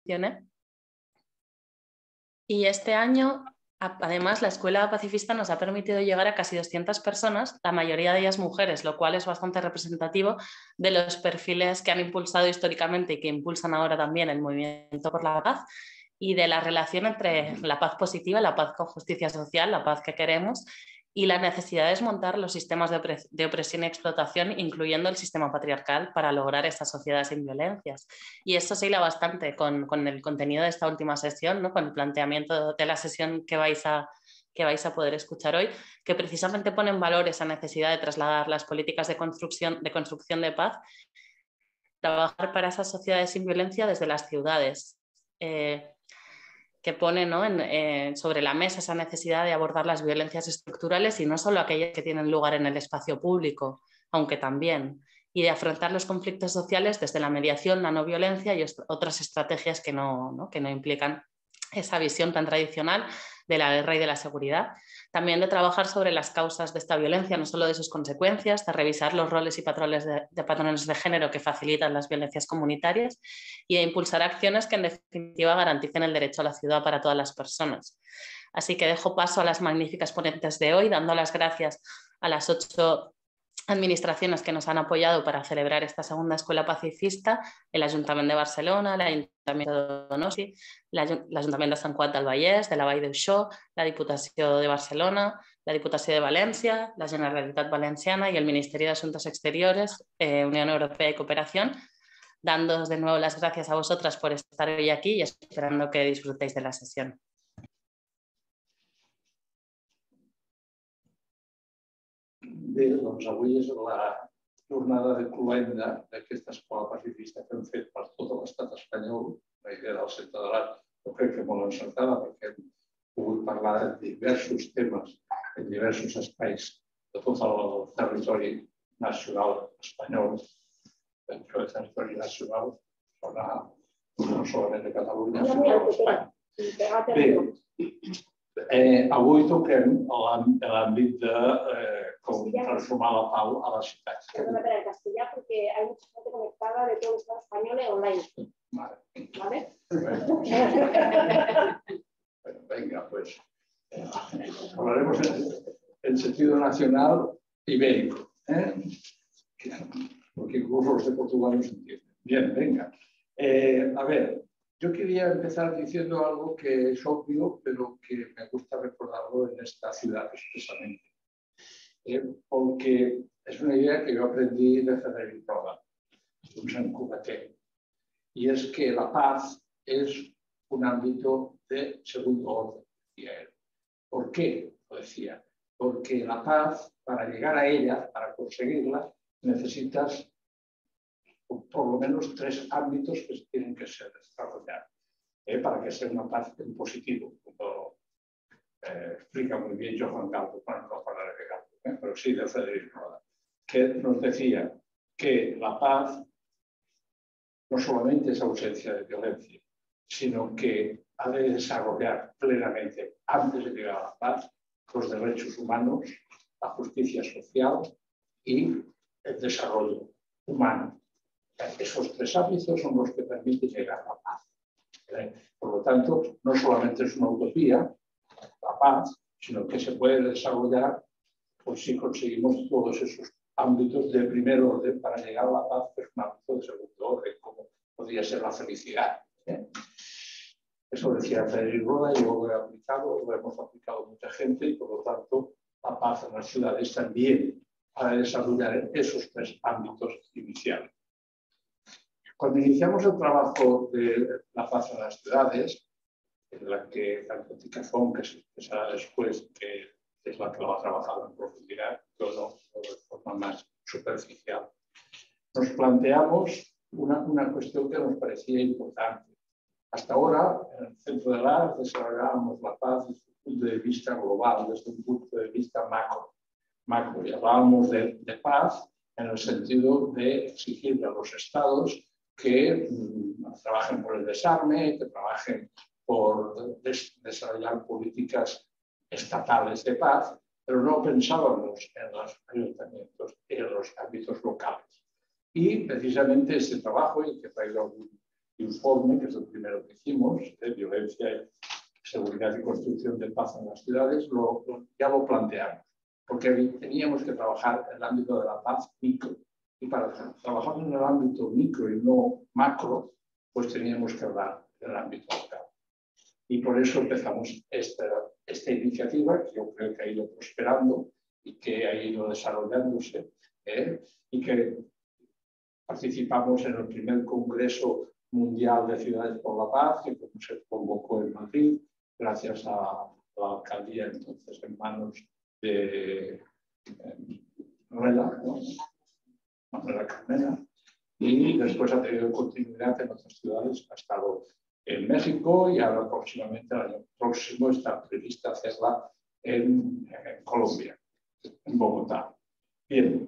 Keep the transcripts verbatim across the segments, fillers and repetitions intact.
mencioné. Y este año, además, la Escuela Pacifista nos ha permitido llegar a casi doscientas personas, la mayoría de ellas mujeres, lo cual es bastante representativo de los perfiles que han impulsado históricamente y que impulsan ahora también el movimiento por la paz, y de la relación entre la paz positiva, la paz con justicia social, la paz que queremos, y la necesidad de desmontar los sistemas de, opres de opresión y explotación, incluyendo el sistema patriarcal, para lograr esta sociedad sin violencias. Y esto se hila bastante con, con el contenido de esta última sesión, ¿no? Con el planteamiento de la sesión que vais, a, que vais a poder escuchar hoy, que precisamente pone en valor esa necesidad de trasladar las políticas de construcción de, construcción de paz, trabajar para esas sociedades sin violencia desde las ciudades, eh, que pone, ¿no? en, eh, sobre la mesa esa necesidad de abordar las violencias estructurales y no solo aquellas que tienen lugar en el espacio público, aunque también, y de afrontar los conflictos sociales desde la mediación, la no violencia y otras estrategias que no, ¿no? que no implican esa visión tan tradicional de la guerra y de la seguridad. También de trabajar sobre las causas de esta violencia, no solo de sus consecuencias, de revisar los roles y patrones de, de patrones de género que facilitan las violencias comunitarias y de impulsar acciones que en definitiva garanticen el derecho a la ciudad para todas las personas. Así que dejo paso a las magníficas ponentes de hoy, dando las gracias a las ocho administraciones que nos han apoyado para celebrar esta segunda escuela pacifista: el Ayuntamiento de Barcelona, el Ayuntamiento de Donosti, l'Ajuntament de Sant Cugat del Vallès, de la Vall d'Uixó, la Diputació de Barcelona, la Diputació de Valencia, la Generalitat Valenciana y el Ministerio de Asuntos Exteriores, eh, Unión Europea y Cooperación, dándoos de nuevo las gracias a vosotras por estar hoy aquí y esperando que disfrutéis de la sesión. Bé, doncs avui és la jornada de cloenda d'aquesta escola pacifista que hem fet per tot l'estat espanyol. La idea del Centre de l'Art jo crec que molt encertada, perquè hem pogut parlar de diversos temes en diversos espais de tot el territori nacional espanyol. Això de territori nacional sona no solament de Catalunya, sinó d'Espanya. Bé, Eh, avui toquem l'àmbit de eh, com transformar la pau a la ciutat. Vamos a meter en castellà porque hay mucha gente conectada de todo el Estado español online. Vale. ¿Vale? Bueno, venga, pues eh, hablaremos en, en sentido nacional ibérico, ¿eh? Porque incluso los de Portugal no se entienden. Bien, venga. Eh, a ver. Yo quería empezar diciendo algo que es obvio, pero que me gusta recordarlo en esta ciudad expresamente. Eh, porque es una idea que yo aprendí de Federico Roda, un Sant Cugatenc. Y es que la paz es un ámbito de segundo orden, decía él. ¿Por qué? Lo decía. Porque la paz, para llegar a ella, para conseguirla, necesitas por lo menos tres ámbitos que tienen que ser desarrollados eh, para que sea una paz en positivo, como eh, explica muy bien Johan Galto, bueno, no hablaré de Galto, eh, pero sí de Federico Roda, que nos decía que la paz no solamente es ausencia de violencia, sino que ha de desarrollar plenamente, antes de llegar a la paz, los derechos humanos, la justicia social y el desarrollo humano. Esos tres ámbitos son los que permiten llegar a la paz. Por lo tanto, no solamente es una utopía, la paz, sino que se puede desarrollar pues, si conseguimos todos esos ámbitos de primer orden para llegar a la paz, que es un ámbito de segundo orden, como podría ser la felicidad. ¿eh? Eso decía Federico Roda, yo lo he aplicado, lo hemos aplicado mucha gente y por lo tanto la paz en las ciudades también para desarrollar esos tres ámbitos iniciales. Cuando iniciamos el trabajo de la paz en las ciudades, en la que tanto Ticazón, que será después, que es la que lo ha trabajado en profundidad, yo no, de forma más superficial, nos planteamos una, una cuestión que nos parecía importante. Hasta ahora, en el Centro del Arte, desarrollábamos la paz desde un punto de vista global, desde un punto de vista macro. macro y hablábamos de, de paz en el sentido de exigirle a los estados que mmm, trabajen por el desarme, que trabajen por des desarrollar políticas estatales de paz, pero no pensábamos en los ayuntamientos y en los ámbitos locales. Y precisamente este trabajo, y que he traído algún informe, que es el primero que hicimos, de violencia, seguridad y construcción de paz en las ciudades, lo, lo, ya lo planteamos, porque teníamos que trabajar en el ámbito de la paz micro. Y para trabajar en el ámbito micro y no macro, pues teníamos que hablar del ámbito local. Y por eso empezamos esta, esta iniciativa, que yo creo que ha ido prosperando y que ha ido desarrollándose, ¿eh? Y que participamos en el primer Congreso Mundial de Ciudades por la Paz, que se convocó en Madrid, gracias a la alcaldía entonces en manos de Manuela, ¿no? Manuela Carmena, y después ha tenido continuidad en otras ciudades, ha estado en México y ahora próximamente, el año próximo, está prevista hacerla en, en Colombia, en Bogotá. Bien.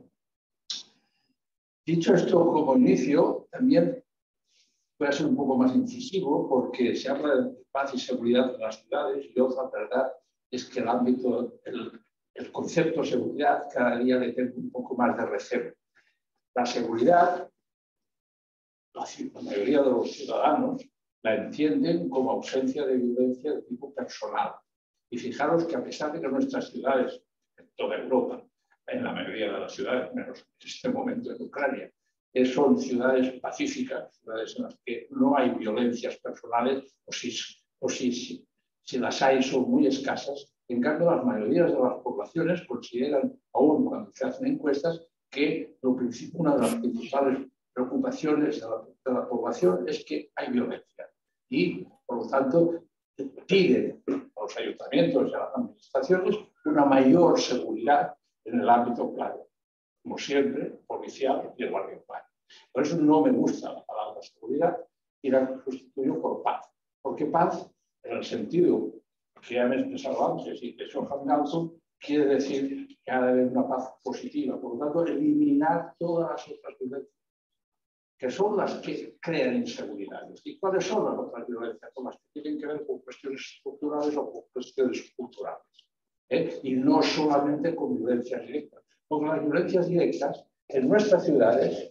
Dicho esto como inicio, también voy a ser un poco más incisivo porque se habla de paz y seguridad en las ciudades y otra verdad es que el ámbito, el, el concepto de seguridad cada día le tengo un poco más de recelo. La seguridad, la, la mayoría de los ciudadanos la entienden como ausencia de violencia de tipo personal. Y fijaros que a pesar de que nuestras ciudades, en toda Europa, en la mayoría de las ciudades, menos en este momento en Ucrania, son ciudades pacíficas, ciudades en las que no hay violencias personales, o si, o si, si, si las hay son muy escasas. En cambio, las mayorías de las poblaciones consideran, aún cuando se hacen encuestas, que lo una de las principales preocupaciones de la, de la población es que hay violencia. Y, por lo tanto, piden a los ayuntamientos y a las administraciones una mayor seguridad en el ámbito claro, como siempre, policial y el guardia urbano. Por eso no me gusta la palabra seguridad y la sustituyo por paz. Porque paz, en el sentido que ya me he expresado antes y que Johann Galton, quiere decir que ha de haber una paz positiva. Por lo tanto, eliminar todas las otras violencias, que son las que crean inseguridades. ¿Y cuáles son las otras violencias? Son las que tienen que ver con cuestiones estructurales o con cuestiones culturales. ¿Eh? Y no solamente con violencias directas. Porque las violencias directas en nuestras ciudades,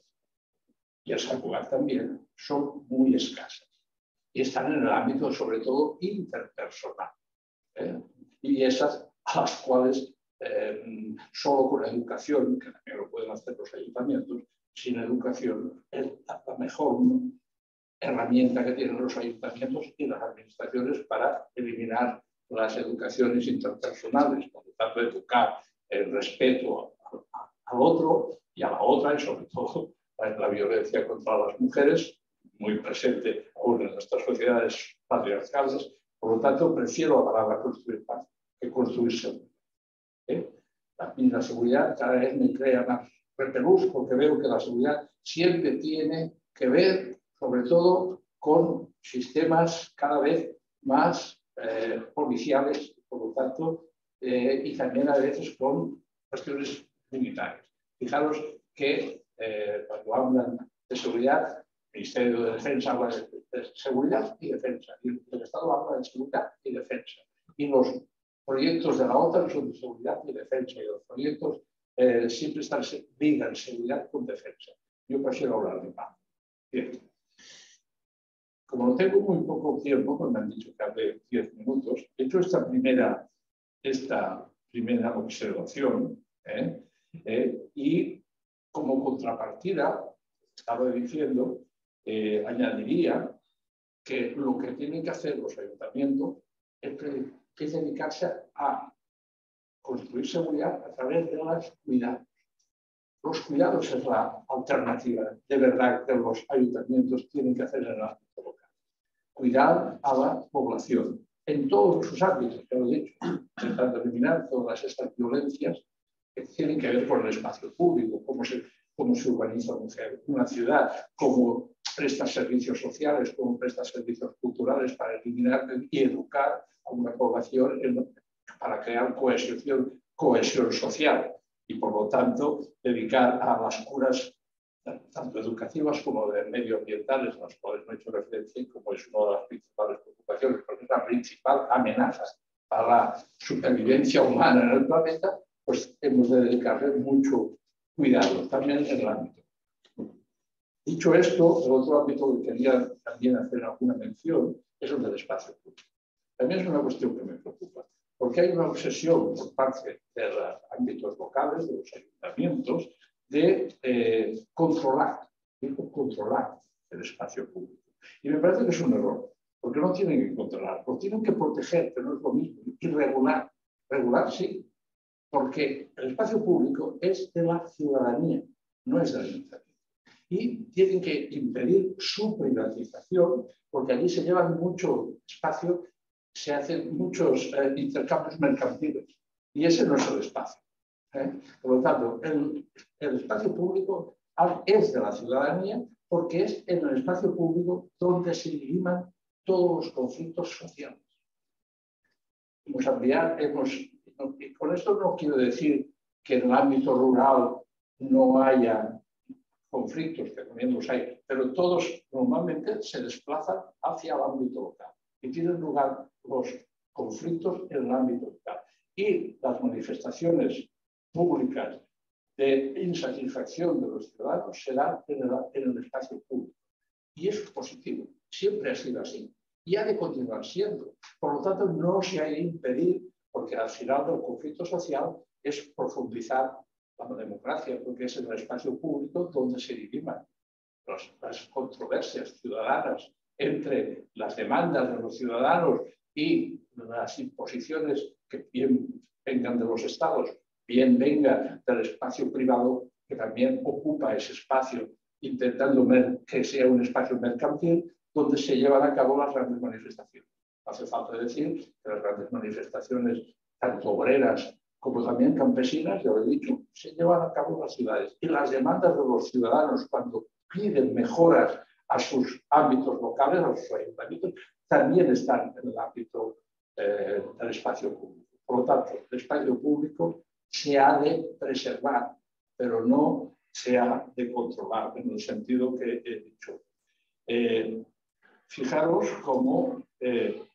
y en San Cugat también, son muy escasas. Y están en el ámbito, sobre todo, interpersonal. ¿Eh? Y esas a las cuales eh, solo con educación, que también lo pueden hacer los ayuntamientos, sin educación es la mejor herramienta que tienen los ayuntamientos y las administraciones para eliminar las educaciones interpersonales, por lo tanto, educar el respeto al otro y a la otra, y sobre todo la violencia contra las mujeres, muy presente aún en nuestras sociedades patriarcales. Por lo tanto, prefiero la palabra construir paz que construir seguridad. ¿Eh? Y la seguridad cada vez me crea más repelús porque veo que la seguridad siempre tiene que ver, sobre todo, con sistemas cada vez más eh, policiales, por lo tanto, eh, y también a veces con cuestiones militares. Fijaros que eh, cuando hablan de seguridad, el Ministerio de Defensa habla de, de seguridad y defensa, y el Estado habla de seguridad y defensa. Y los proyectos de la OTAN son de seguridad y defensa, y los proyectos eh, siempre están ligan seguridad con defensa. Yo prefiero hablar de paz. Bien. Como no tengo muy poco tiempo, pues me han dicho que hace diez minutos, he hecho esta primera, esta primera observación ¿eh? Eh, y como contrapartida, estaba diciendo, eh, añadiría que lo que tienen que hacer los ayuntamientos es, es dedicarse a construir seguridad a través de los cuidados. Los cuidados es la alternativa de verdad que los ayuntamientos tienen que hacer en el ámbito local. Cuidar a la población en todos sus ámbitos, ya lo he dicho, intentando eliminar todas estas violencias que tienen que ver con el espacio público, cómo se, cómo se urbaniza una ciudad, cómo presta servicios sociales, cómo presta servicios culturales para eliminar y educar a una población en, para crear cohesión, cohesión social y, por lo tanto, dedicar a las curas tanto educativas como de medioambientales, a las cuales no he hecho referencia y como es una de las principales preocupaciones, porque es la principal amenaza a la supervivencia humana en el planeta, pues hemos de dedicarle mucho cuidado también en el ámbito. Dicho esto, el otro ámbito que quería también hacer alguna mención es el del espacio público. También es una cuestión que me preocupa, porque hay una obsesión por parte de los ámbitos locales, de los ayuntamientos, de eh, controlar, de controlar el espacio público. Y me parece que es un error, porque no tienen que controlar, lo tienen que proteger, que no es lo mismo, y regular. Regular sí, porque el espacio público es de la ciudadanía, no es del ayuntamiento. Y tienen que impedir su privatización, porque allí se llevan mucho espacio, se hacen muchos eh, intercambios mercantiles, y ese no es el espacio. ¿eh? Por lo tanto, el, el espacio público es de la ciudadanía, porque es en el espacio público donde se diriman todos los conflictos sociales. Hemos ampliado, hemos, y con esto no quiero decir que en el ámbito rural no haya conflictos, que también los hay, pero todos normalmente se desplazan hacia el ámbito local y tienen lugar los conflictos en el ámbito local. Y las manifestaciones públicas de insatisfacción de los ciudadanos se dan en el, en el espacio público. Y eso es positivo, siempre ha sido así y ha de continuar siendo. Por lo tanto, no se ha de impedir, porque al final del conflicto social es profundizar la democracia, porque es en el espacio público donde se diriman los, las controversias ciudadanas entre las demandas de los ciudadanos y las imposiciones que bien vengan de los estados, bien vengan del espacio privado, que también ocupa ese espacio, intentando que sea un espacio mercantil donde se llevan a cabo las grandes manifestaciones. Hace falta decir que las grandes manifestaciones, tanto obreras como también campesinas, ya lo he dicho, se llevan a cabo en las ciudades. Y las demandas de los ciudadanos cuando piden mejoras a sus ámbitos locales, a sus ayuntamientos, también están en el ámbito eh, del espacio público. Por lo tanto, el espacio público se ha de preservar, pero no se ha de controlar, en el sentido que he dicho. Eh, fijaros cómo eh,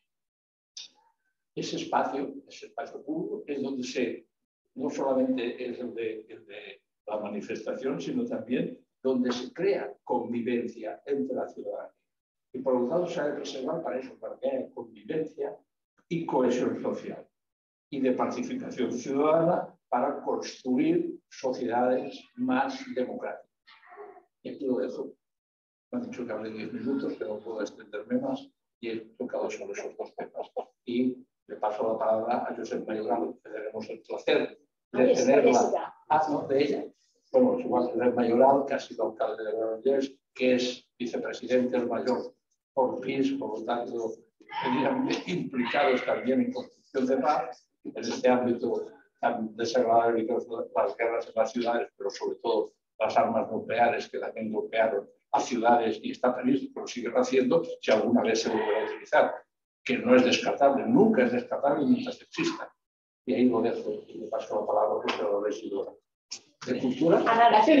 ese espacio, ese espacio público, es donde se, no solamente es el de, el de la manifestación, sino también donde se crea convivencia entre la ciudadanía. Y por lo tanto se ha de preservar para eso, para que haya convivencia y cohesión social y de participación ciudadana para construir sociedades más democráticas. Y aquí lo dejo. Me han dicho que hable diez minutos, pero no puedo extenderme más y he tocado sobre esos dos temas. Y le paso la palabra a Josep Mayoral, que tenemos el placer de Ay, tenerla. Ah, no, de ella. Bueno, igual Josep Mayoral, que ha sido alcalde de Granollers, que es vicepresidente del mayor por P I S, por lo tanto, implicados también en construcción de paz, en este ámbito tan desagradable que son las guerras en las ciudades, pero sobre todo las armas nucleares que también golpearon a ciudades y está previsto que lo siguen haciendo si alguna vez se volverá a utilizar, que no es descartable, nunca es descartable mientras exista. Y ahí lo dejo y le paso la palabra a la regidora de Cultura. Ana, la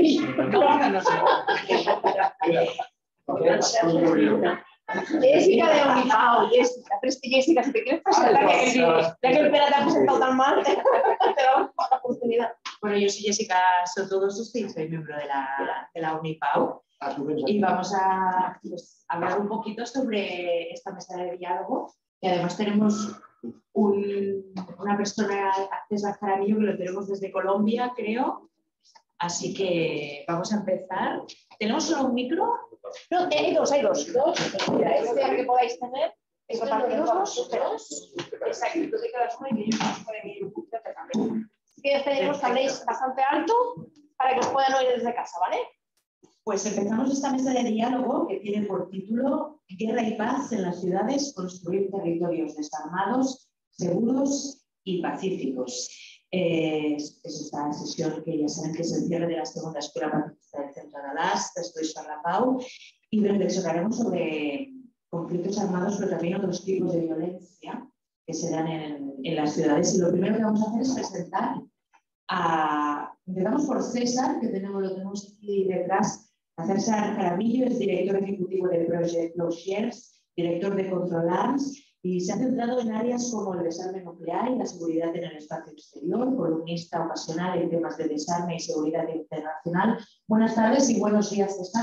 Jessica de Unipao, Jessica, pero es que Jessica, si te quieres presentar, ya que el Pera te ha presentado tan mal, te damos la oportunidad. Bueno, yo soy Jessica Sotodosus y soy miembro de la, de la Unipao. Y vamos a pues, hablar un poquito sobre esta mesa de diálogo. Y además tenemos un, una persona, César Jaramillo, que lo tenemos desde Colombia, creo. Así que vamos a empezar. ¿Tenemos solo un micro? No, hay dos, hay dos. dos. Mira, este que podáis tener, es repartidos dos, dos. Exacto, tú te quedas uno y ellos nos pueden ir un poquito de cambio. Así que pedimos que habléis bastante alto para que os puedan oír desde casa, ¿vale? Pues empezamos esta mesa de diálogo que tiene por título Guerra y paz en las ciudades, construir territorios desarmados, seguros y pacíficos. Eh, es esta sesión que ya saben que es el cierre de la segunda escuela pacifista del Centro de Dallas, estoy San La Pau, y reflexionaremos sobre conflictos armados, pero también otros tipos de violencia que se dan en, en las ciudades. Y lo primero que vamos a hacer es presentar a... Empezamos por César, que tenemos, lo tenemos aquí detrás. A César Jaramillo es director ejecutivo de Project Plowshares, director de Controlars, y se ha centrado en áreas como el desarme nuclear y la seguridad en el espacio exterior, columnista ocasional en temas de desarme y seguridad internacional. Buenas tardes y buenos días, César.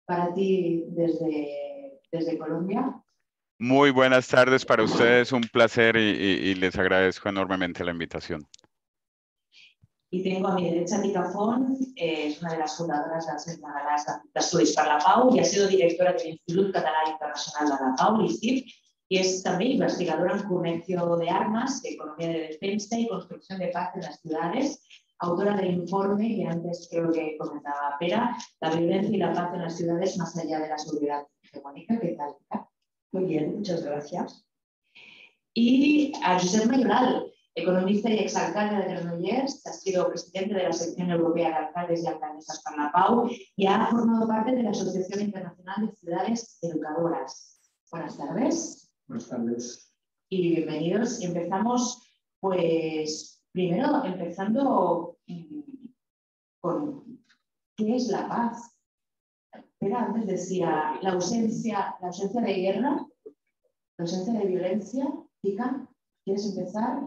para ti desde, desde Colombia. Muy buenas tardes para ustedes, un placer y, y, y les agradezco enormemente la invitación. Y tengo a mi derecha Mica Font, eh, es una de las fundadoras de las d'Estudis per la Pau y ha sido directora del Instituto Català Internacional de la Pau, l'I C I F, y es también investigadora en comercio de armas, economía de defensa y construcción de paz en las ciudades, autora del informe que antes creo que comentaba Pera, la violencia y la paz en las ciudades más allá de la seguridad hegemónica. ¿Qué tal, Mica? Muy bien, muchas gracias. Y a Josep Mayoral, economista y exalcalde de Granollers, ha sido presidente de la sección europea de alcaldes y alcaldesas para la Pau y ha formado parte de la Asociación Internacional de Ciudades Educadoras. Buenas tardes. Buenas tardes. Y bienvenidos. Y empezamos, pues, primero empezando con ¿qué es la paz? Pero antes decía la ausencia, la ausencia de guerra, la ausencia de violencia. Mica, ¿quieres empezar?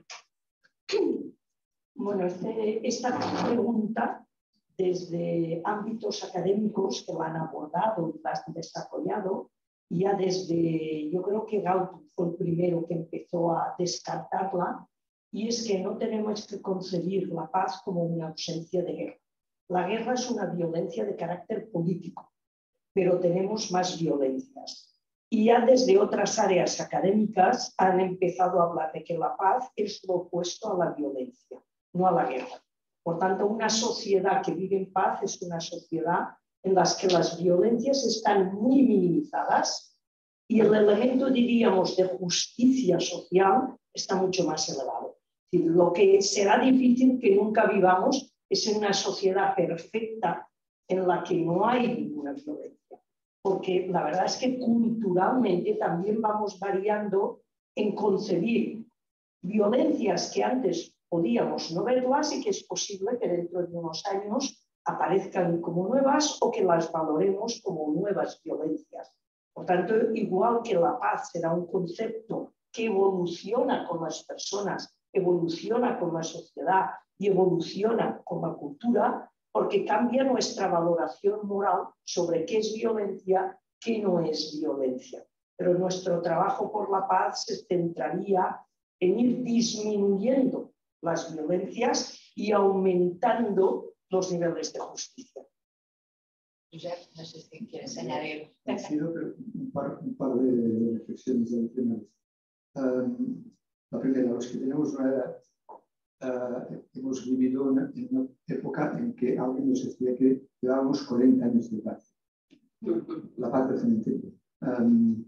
Bueno, este, esta pregunta, desde ámbitos académicos que la han abordado y la han desarrollado, ya desde, yo creo que Galton fue el primero que empezó a descartarla, y es que no tenemos que concebir la paz como una ausencia de guerra. La guerra es una violencia de carácter político, pero tenemos más violencias. Y ya desde otras áreas académicas han empezado a hablar de que la paz es lo opuesto a la violencia, no a la guerra. Por tanto, una sociedad que vive en paz es una sociedad en la que las violencias están muy minimizadas y el elemento, diríamos, de justicia social está mucho más elevado. Es decir, lo que será difícil que nunca vivamos es en una sociedad perfecta en la que no hay ninguna violencia. Porque la verdad es que culturalmente también vamos variando en concebir violencias que antes podíamos no verlas y que es posible que dentro de unos años aparezcan como nuevas o que las valoremos como nuevas violencias. Por tanto, igual que la paz será un concepto que evoluciona con las personas, evoluciona con la sociedad y evoluciona con la cultura, porque cambia nuestra valoración moral sobre qué es violencia, qué no es violencia. Pero nuestro trabajo por la paz se centraría en ir disminuyendo las violencias y aumentando los niveles de justicia. Josep, no sé si quieres añadir. Quiero un par, un par de reflexiones adicionales. Um, la primera, los que tenemos una edad, Uh, hemos vivido una, en una época en que alguien nos decía que llevábamos cuarenta años de paz. La paz del cementerio. Um,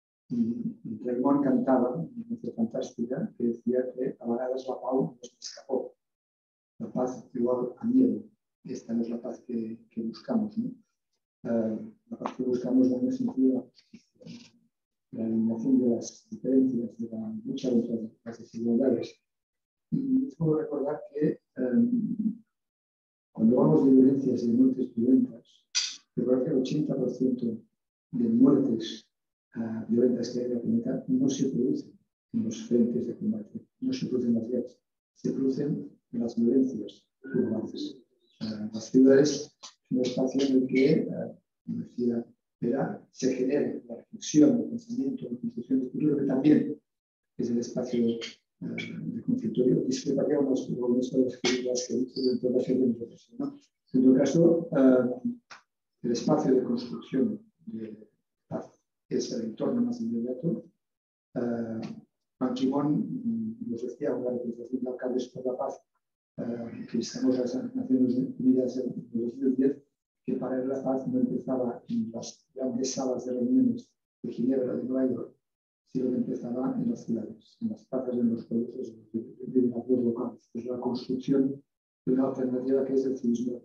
y Raimon cantaba una canción fantástica que decía que a vegades la pau nos escapó. La paz igual a miedo. Esta no es la paz que, que buscamos, ¿no? Uh, la paz que buscamos en el sentido de la justicia, la eliminación de las diferencias, de la lucha contra las desigualdades. Y puedo recordar que um, cuando hablamos de violencias y de muertes violentas, creo que el ochenta por ciento de muertes uh, violentas que hay en la planeta no se producen en los frentes de combate, no se producen en las guerras, se producen en las violencias urbanas. Uh, las ciudades es un espacio en el que, uh, como decía Pera, se genera la reflexión, el pensamiento, la construcción del futuro, que también es el espacio de conflictorio. Discreparíamos con esto de las críticas que he dicho dentro de la serie de profesión, ¿no? En todo caso, uh, el espacio de construcción de paz es el entorno más inmediato. Uh, Ban Ki-moon nos decía una representación de alcaldes por la paz uh, que estamos a las Naciones Unidas en dos mil diez, que para él la paz no empezaba en las grandes salas de reuniones de Ginebra, de Nueva York, sino que empezaba en las ciudades, en las plazas, en los pueblos, en las ciudades locales. Es la construcción de una alternativa que es el civismo.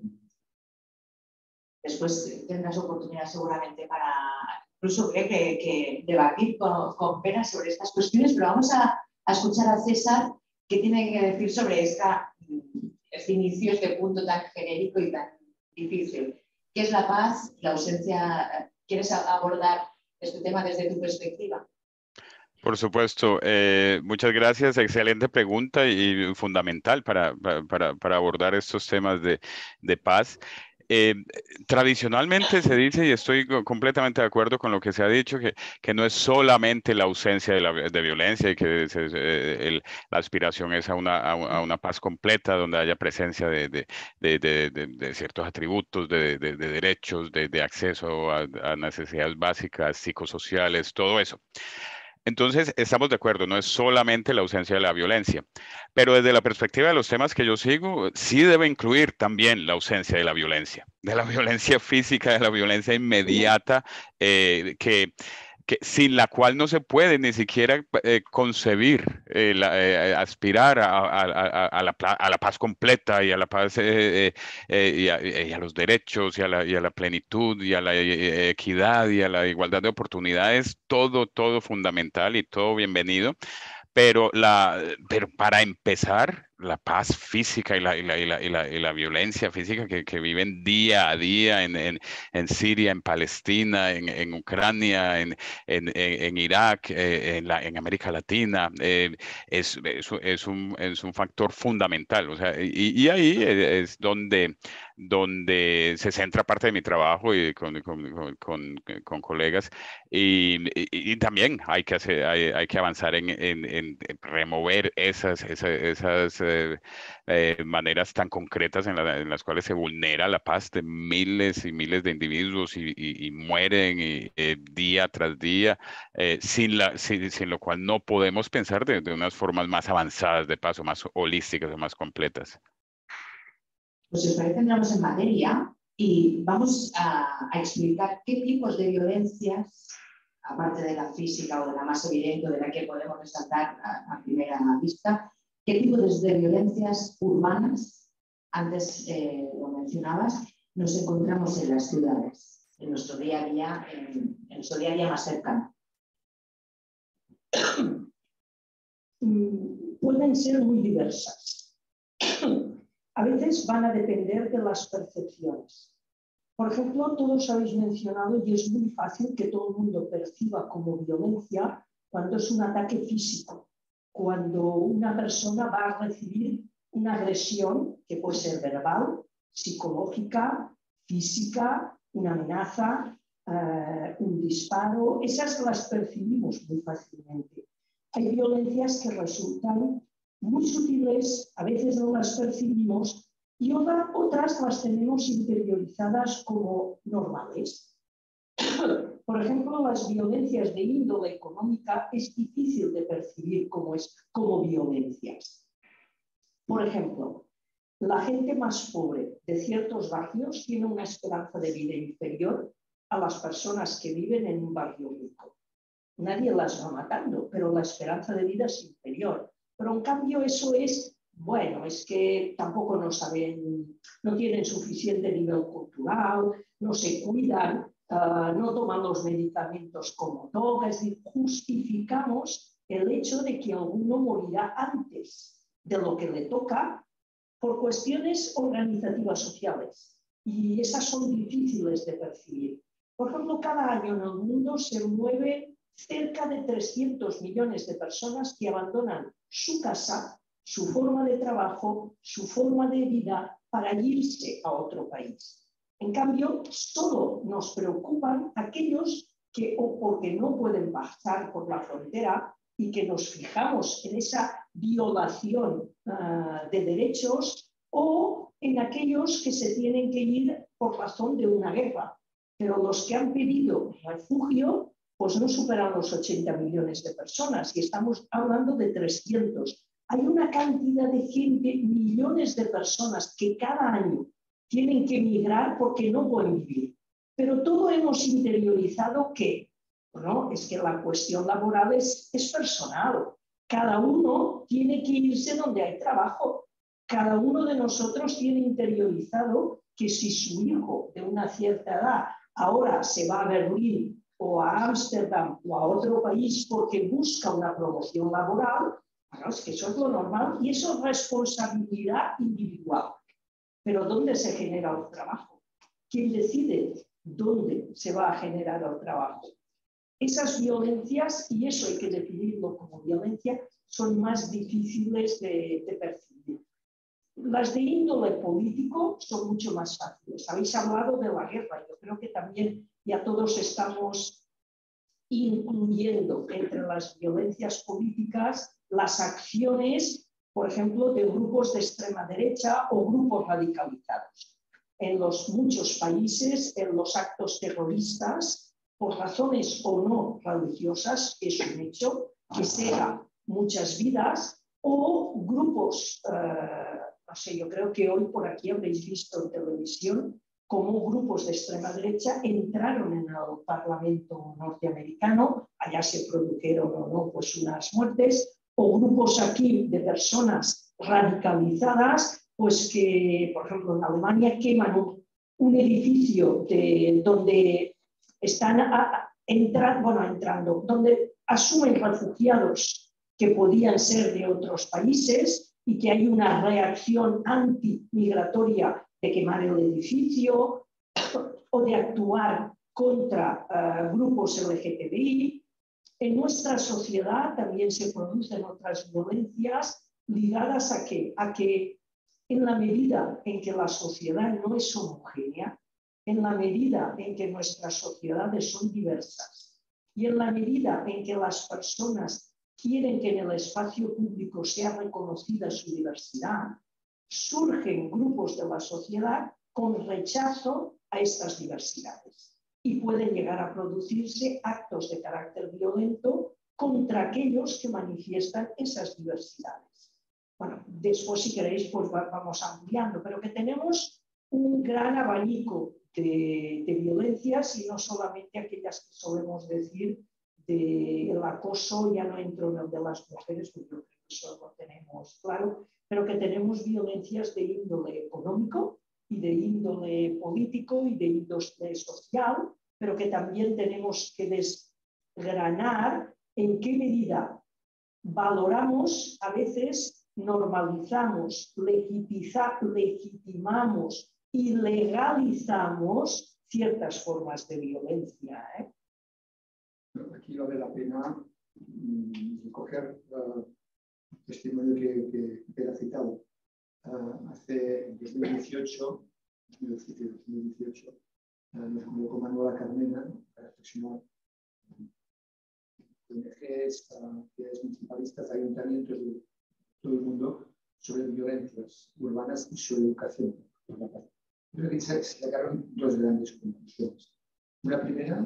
Después tendrás oportunidad seguramente para incluso creo que, que debatir con, con Pera sobre estas cuestiones, pero vamos a, a escuchar a César qué tiene que decir sobre esta, este inicio, este punto tan genérico y tan difícil. ¿Qué es la paz? La ausencia. ¿Quieres abordar este tema desde tu perspectiva? Por supuesto, eh, muchas gracias, excelente pregunta y fundamental para, para, para abordar estos temas de, de paz. eh, tradicionalmente se dice, y estoy completamente de acuerdo con lo que se ha dicho, que, que no es solamente la ausencia de, la, de violencia y que es, es, el, la aspiración es a una, a, a una paz completa donde haya presencia de, de, de, de, de, de ciertos atributos, de, de, de derechos, de, de acceso a, a necesidades básicas, psicosociales, todo eso. Entonces, estamos de acuerdo, no es solamente la ausencia de la violencia, pero desde la perspectiva de los temas que yo sigo, sí debe incluir también la ausencia de la violencia, de la violencia física, de la violencia inmediata, eh, que, que, sin la cual no se puede ni siquiera eh, concebir, eh, la, eh, aspirar a, a, a, a, la, a la paz completa y a la paz eh, eh, y, a, y a los derechos y a, la, y a la plenitud y a la eh, equidad y a la igualdad de oportunidades, todo, todo fundamental y todo bienvenido. Pero, la, pero para empezar, la paz física y la, y la, y la, y la, y la violencia física que, que viven día a día en, en, en Siria, en Palestina, en, en Ucrania, en, en, en Irak, eh, en, la, en América Latina, eh, es, es, es, un, es un factor fundamental. O sea, y, y ahí es donde, donde se centra parte de mi trabajo y con, con, con, con colegas. Y, y, y también hay que, hacer, hay, hay que avanzar en, en, en remover esas, esas, esas eh, eh, maneras tan concretas en, la, en las cuales se vulnera la paz de miles y miles de individuos y, y, y mueren y, eh, día tras día, eh, sin, la, sin, sin lo cual no podemos pensar de, de unas formas más avanzadas de paz, o más holísticas o más completas. Pues si os parece, entramos en materia y vamos a, a explicar qué tipos de violencias, aparte de la física o de la más evidente o de la que podemos resaltar a, a primera vista, qué tipos de violencias urbanas, antes eh, lo mencionabas, nos encontramos en las ciudades, en nuestro día a día, en, en nuestro día a día más cercano. Pueden ser muy diversas. A veces van a depender de las percepciones. Por ejemplo, todos habéis mencionado, y es muy fácil que todo el mundo perciba como violencia cuando es un ataque físico, cuando una persona va a recibir una agresión que puede ser verbal, psicológica, física, una amenaza, eh, un disparo. Esas las percibimos muy fácilmente. Hay violencias que resultan muy sutiles, a veces no las percibimos, y otras las tenemos interiorizadas como normales. Por ejemplo, las violencias de índole económica es difícil de percibir como, es, como violencias. Por ejemplo, la gente más pobre de ciertos barrios tiene una esperanza de vida inferior a las personas que viven en un barrio rico. Nadie las va matando, pero la esperanza de vida es inferior. Pero en cambio eso es, bueno, es que tampoco no saben, no tienen suficiente nivel cultural, no se cuidan, uh, no toman los medicamentos como toca. Es decir, justificamos el hecho de que alguno morirá antes de lo que le toca por cuestiones organizativas sociales. Y esas son difíciles de percibir. Por ejemplo, cada año en el mundo se mueve cerca de trescientos millones de personas que abandonan su casa, su forma de trabajo, su forma de vida para irse a otro país. En cambio, solo nos preocupan aquellos que o porque no pueden pasar por la frontera y que nos fijamos en esa violación uh, de derechos, o en aquellos que se tienen que ir por razón de una guerra. Pero los que han pedido refugio pues no superan los ochenta millones de personas y estamos hablando de trescientos. Hay una cantidad de gente, millones de personas que cada año tienen que emigrar porque no pueden vivir. Pero todo hemos interiorizado que, bueno, es que la cuestión laboral es, es personal. Cada uno tiene que irse donde hay trabajo. Cada uno de nosotros tiene interiorizado que si su hijo de una cierta edad ahora se va a Berlín o a Ámsterdam o a otro país porque busca una promoción laboral, bueno, es que eso es lo normal y eso es responsabilidad individual. Pero ¿dónde se genera el trabajo? ¿Quién decide dónde se va a generar el trabajo? Esas violencias, y eso hay que definirlo como violencia, son más difíciles de, de percibir. Las de índole político son mucho más fáciles. Habéis hablado de la guerra. Yo creo que también ya todos estamos incluyendo entre las violencias políticas las acciones, por ejemplo, de grupos de extrema derecha o grupos radicalizados. En los muchos países, en los actos terroristas, por razones o no religiosas, es un hecho que cega muchas vidas, o grupos, eh, no sé, yo creo que hoy por aquí habréis visto en televisión cómo grupos de extrema derecha entraron en el Parlamento norteamericano, allá se produjeron o no pues unas muertes, o grupos aquí de personas radicalizadas, pues que, por ejemplo, en Alemania queman un, un edificio de, donde están a, a, entra, bueno, entrando, donde asumen refugiados que podían ser de otros países y que hay una reacción antimigratoria de quemar el edificio o de actuar contra uh, grupos L G T B I. En nuestra sociedad también se producen otras violencias ligadas a que, a que en la medida en que la sociedad no es homogénea, en la medida en que nuestras sociedades son diversas y en la medida en que las personas quieren que en el espacio público sea reconocida su diversidad, surgen grupos de la sociedad con rechazo a estas diversidades y pueden llegar a producirse actos de carácter violento contra aquellos que manifiestan esas diversidades. Bueno, después si queréis pues vamos ampliando, pero que tenemos un gran abanico de, de violencias y no solamente aquellas que solemos decir del acoso, ya no entro en el de las mujeres, porque yo creo que eso lo tenemos claro, pero que tenemos violencias de índole económico y de índole político y de índole social, pero que también tenemos que desgranar en qué medida valoramos, a veces normalizamos, legitimamos y legalizamos ciertas formas de violencia, ¿eh? Aquí vale la pena recoger uh, el testimonio que, que, que era citado. Uh, hace en dos mil dieciocho, dos mil dieciocho uh, nos convocó Manuela Carmena para reflexionar con O N Ges, entidades municipalistas, ayuntamientos de todo el mundo sobre violencias urbanas y sobre educación. Creo que se sacaron dos grandes conclusiones. Una primera,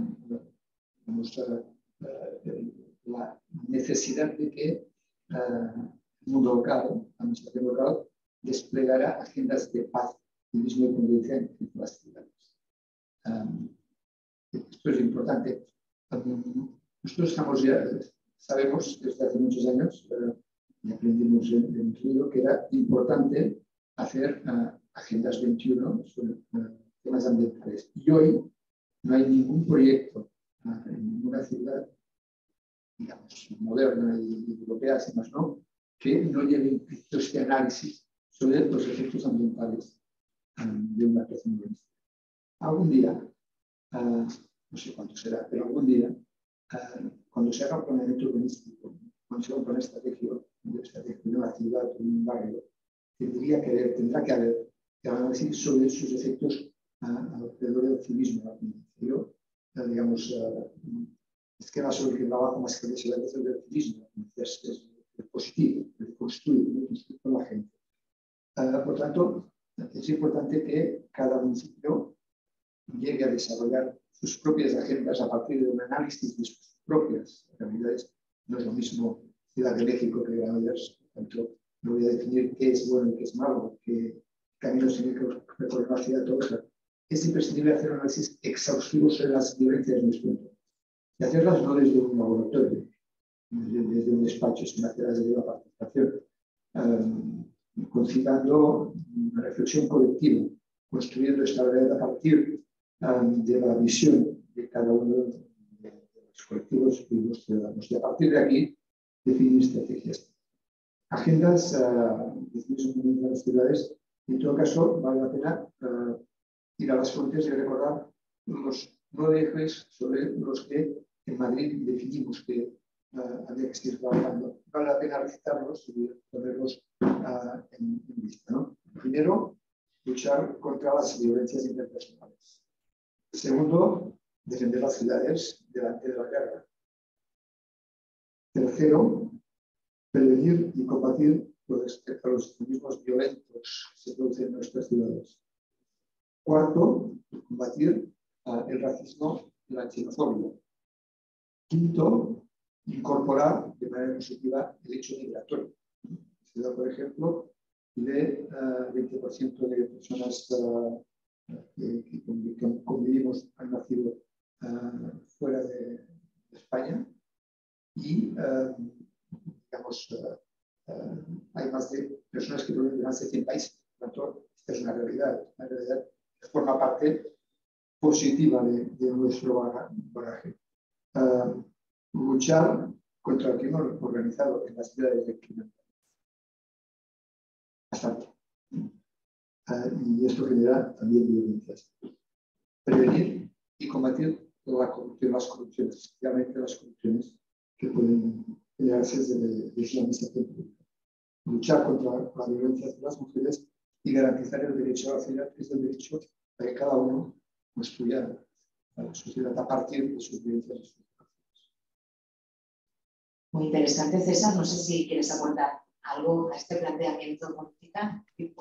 mostrar uh, la necesidad de que uh, el mundo local, la administración local, desplegara agendas de paz y mismo de convivencia en las ciudades. Um, esto es importante. Um, nosotros estamos ya, sabemos desde hace muchos años, uh, y aprendimos en, en el río, que era importante hacer uh, agendas veintiuno sobre uh, temas ambientales. Y hoy no hay ningún proyecto en ninguna ciudad, digamos, moderna y europea, sin más no, que no lleve implícito este análisis sobre los efectos ambientales um, de una actuación urbanística. Algún día, uh, no sé cuánto será, pero algún día, uh, cuando se haga un planeamiento urbanístico, cuando se haga un plan estratégico, estratégico de una ciudad o de un barrio, tendría que haber, tendrá que haber un análisis sobre sus efectos uh, alrededor del civismo. Yo, digamos, uh, esquema sobre el que trabajo más que es el del activismo, es, es, es positivo, es construir, construir con la gente. Uh, por tanto, es importante que cada municipio llegue a desarrollar sus propias agendas a partir de un análisis de sus propias realidades. No es lo mismo Ciudad de México que Granollers, por tanto, no voy a definir qué es bueno y qué es malo, qué caminos tiene que recorrer la ciudad toda. Es imprescindible hacer un análisis exhaustivo sobre las violencias de nuestro entorno. Y hacerlas no desde un laboratorio, desde un despacho, sino hacerlas desde la participación, um, concitando una reflexión colectiva, construyendo esta realidad a partir um, de la visión de cada uno de, de los colectivos y los ciudadanos. Y a partir de aquí, definir estrategias. Agendas, uh, definir de las ciudades, en todo caso, vale la pena uh, ir a las fuentes y recordar los nueve ejes sobre los que en Madrid definimos que uh, había que seguir trabajando. Vale la pena recitarlos y ponerlos uh, en, en vista, ¿no? Primero, luchar contra las violencias interpersonales. Segundo, defender las ciudades delante de la guerra. Tercero, prevenir y combatir los, los extremismos violentos que se producen en nuestras ciudades. Cuarto, combatir uh, el racismo y la xenofobia. Quinto, incorporar de manera positiva el hecho migratorio. La ciudad, por ejemplo, de uh, veinte por ciento de personas uh, que, que convivimos han nacido uh, fuera de, de España y, uh, digamos, uh, uh, hay más de personas que provienen de más de cien países. Por lo tanto, esta es una realidad, una realidad que forma parte positiva de, de nuestro bagaje. Uh, luchar contra el crimen organizado en las ciudades de crimen. Bastante. Uh, y esto genera también violencias. Prevenir y combatir la corrupción, las corrupciones, especialmente las corrupciones que pueden generarse desde, desde la administración pública. Luchar contra la violencia de las mujeres y garantizar el derecho a la ciudad, que es el derecho a que cada uno construya la sociedad a partir de sus vivencias y sus relaciones. Muy interesante, César. No sé si quieres aportar algo a este planteamiento política.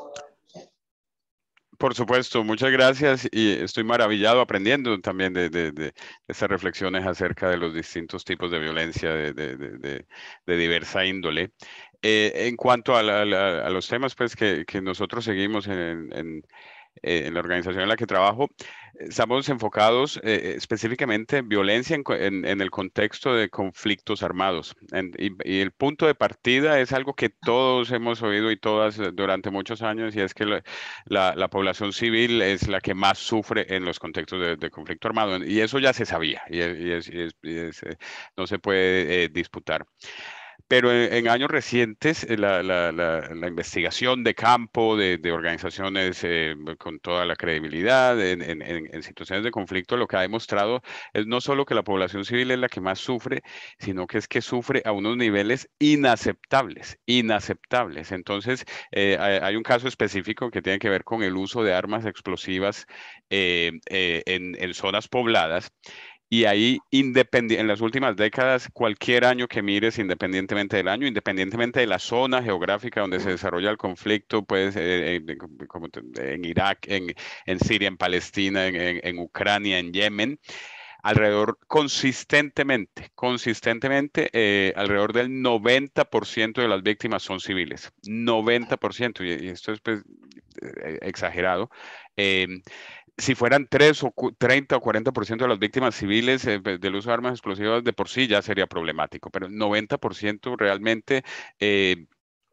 Por supuesto, muchas gracias y estoy maravillado aprendiendo también de, de, de estas reflexiones acerca de los distintos tipos de violencia de, de, de, de, de diversa índole. Eh, en cuanto a, la, a, a los temas pues, que, que nosotros seguimos en, en, en la organización en la que trabajo, estamos enfocados eh, específicamente en violencia en, en, en el contexto de conflictos armados. En, y, y el punto de partida es algo que todos hemos oído y todas durante muchos años, y es que la, la, la población civil es la que más sufre en los contextos de, de conflicto armado. Y eso ya se sabía y, y, es, y, es, y es, no se puede eh, disputar. Pero en, en años recientes, la, la, la, la investigación de campo de, de organizaciones eh, con toda la credibilidad en, en, en situaciones de conflicto, lo que ha demostrado es no solo que la población civil es la que más sufre, sino que es que sufre a unos niveles inaceptables, inaceptables. Entonces, eh, hay, hay un caso específico que tiene que ver con el uso de armas explosivas eh, eh, en, en zonas pobladas. Y ahí, en las últimas décadas, cualquier año que mires, independientemente del año, independientemente de la zona geográfica donde se desarrolla el conflicto, pues eh, en, como en Irak, en, en Siria, en Palestina, en, en, en Ucrania, en Yemen, alrededor, consistentemente, consistentemente, eh, alrededor del noventa por ciento de las víctimas son civiles. noventa por ciento, y, y esto es pues, exagerado. Eh, Si fueran tres o treinta o cuarenta por ciento de las víctimas civiles eh, del uso de armas explosivas de por sí ya sería problemático, pero el noventa por ciento realmente eh,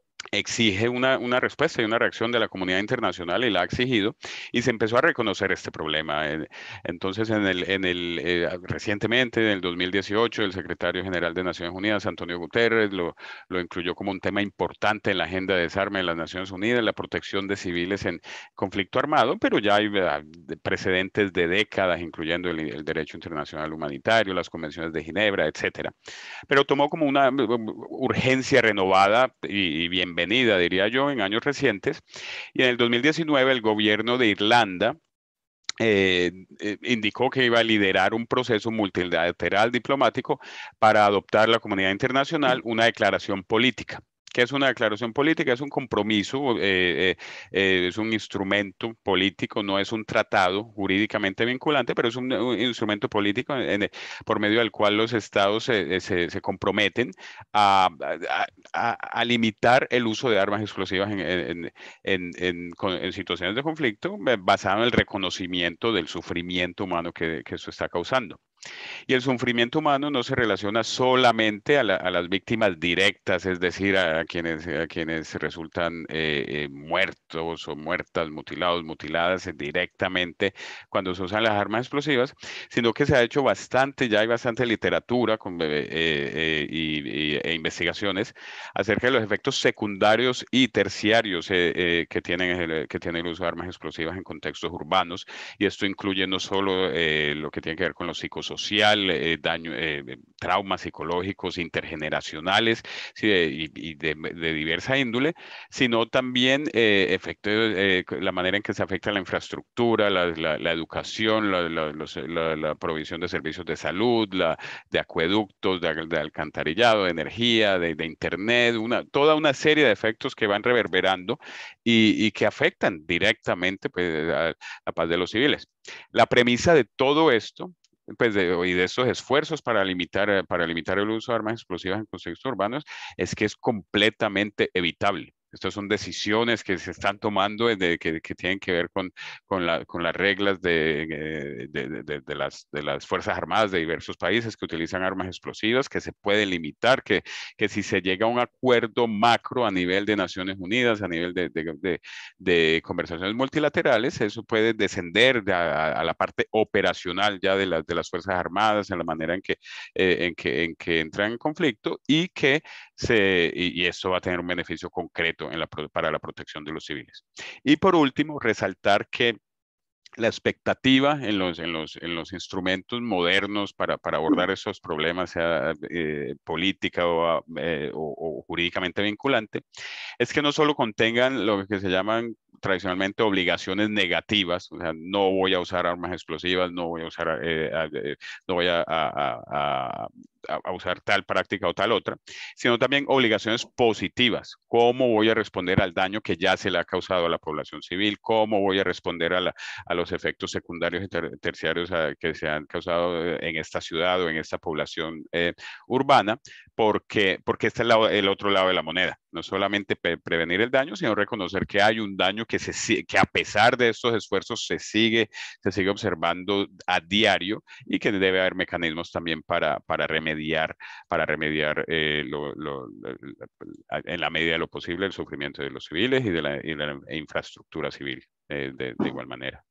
exige una, una respuesta y una reacción de la comunidad internacional y la ha exigido, y se empezó a reconocer este problema. Entonces, en el, en el, eh, recientemente, en el dos mil dieciocho, el secretario general de Naciones Unidas, Antonio Guterres, lo, lo incluyó como un tema importante en la agenda de desarme de las Naciones Unidas, la protección de civiles en conflicto armado, pero ya hay uh, precedentes de décadas, incluyendo el, el derecho internacional humanitario, las convenciones de Ginebra, etcétera. Pero tomó como una urgencia renovada y, y bienvenida, diría yo, en años recientes. Y en el dos mil diecinueve el gobierno de Irlanda eh, eh, indicó que iba a liderar un proceso multilateral diplomático para adoptar la comunidad internacional una declaración política. ¿Qué es una declaración política? Es un compromiso, eh, eh, es un instrumento político, no es un tratado jurídicamente vinculante, pero es un, un instrumento político en, en, por medio del cual los estados se, se, se comprometen a, a, a, a limitar el uso de armas explosivas en, en, en, en, en situaciones de conflicto basado en el reconocimiento del sufrimiento humano que, que eso está causando. Y el sufrimiento humano no se relaciona solamente a, la, a las víctimas directas, es decir, a quienes, a quienes resultan eh, eh, muertos o muertas, mutilados, mutiladas eh, directamente cuando se usan las armas explosivas, sino que se ha hecho bastante, ya hay bastante literatura con, eh, eh, y, y, e investigaciones acerca de los efectos secundarios y terciarios eh, eh, que, tienen el, que tiene el uso de armas explosivas en contextos urbanos, y esto incluye no solo eh, lo que tiene que ver con los psicosociales, social, eh, daño, eh, traumas psicológicos intergeneracionales, sí, de, y, y de, de diversa índole, sino también eh, efectos, eh, la manera en que se afecta la infraestructura, la, la, la educación, la, la, los, la, la provisión de servicios de salud, la, de acueductos, de, de alcantarillado, de energía, de, de internet, una, toda una serie de efectos que van reverberando y, y que afectan directamente pues, a la paz de los civiles. La premisa de todo esto, pues de, y de estos esfuerzos para limitar, para limitar el uso de armas explosivas en contextos urbanos, es que es completamente evitable. Estas son decisiones que se están tomando de, que, que tienen que ver con, con, la, con las reglas de, de, de, de, las, de las Fuerzas Armadas de diversos países que utilizan armas explosivas, que se puede limitar, que, que si se llega a un acuerdo macro a nivel de Naciones Unidas, a nivel de, de, de, de conversaciones multilaterales, eso puede descender a, a la parte operacional ya de, la, de las Fuerzas Armadas, en la manera en que, eh, en que, en que entran en conflicto y que se, y, y esto va a tener un beneficio concreto en la, para la protección de los civiles. Y por último, resaltar que la expectativa en los, en los, en los instrumentos modernos para, para abordar esos problemas, sea eh, política o, eh, o, o jurídicamente vinculante, es que no solo contengan lo que se llaman tradicionalmente obligaciones negativas, o sea, no voy a usar armas explosivas, no voy a usar, eh, eh, no voy a, a, a, a usar tal práctica o tal otra, sino también obligaciones positivas. ¿Cómo voy a responder al daño que ya se le ha causado a la población civil? ¿Cómo voy a responder a, la, a los efectos secundarios y ter terciarios a, que se han causado en esta ciudad o en esta población eh, urbana? Porque, porque este es el, el otro lado de la moneda. No solamente pre prevenir el daño, sino reconocer que hay un daño que, se, que a pesar de estos esfuerzos se sigue, se sigue observando a diario y que debe haber mecanismos también para, para remediar, para remediar eh, lo, lo, lo, en la medida de lo posible el sufrimiento de los civiles y de la, y de la infraestructura civil eh, de, de igual manera.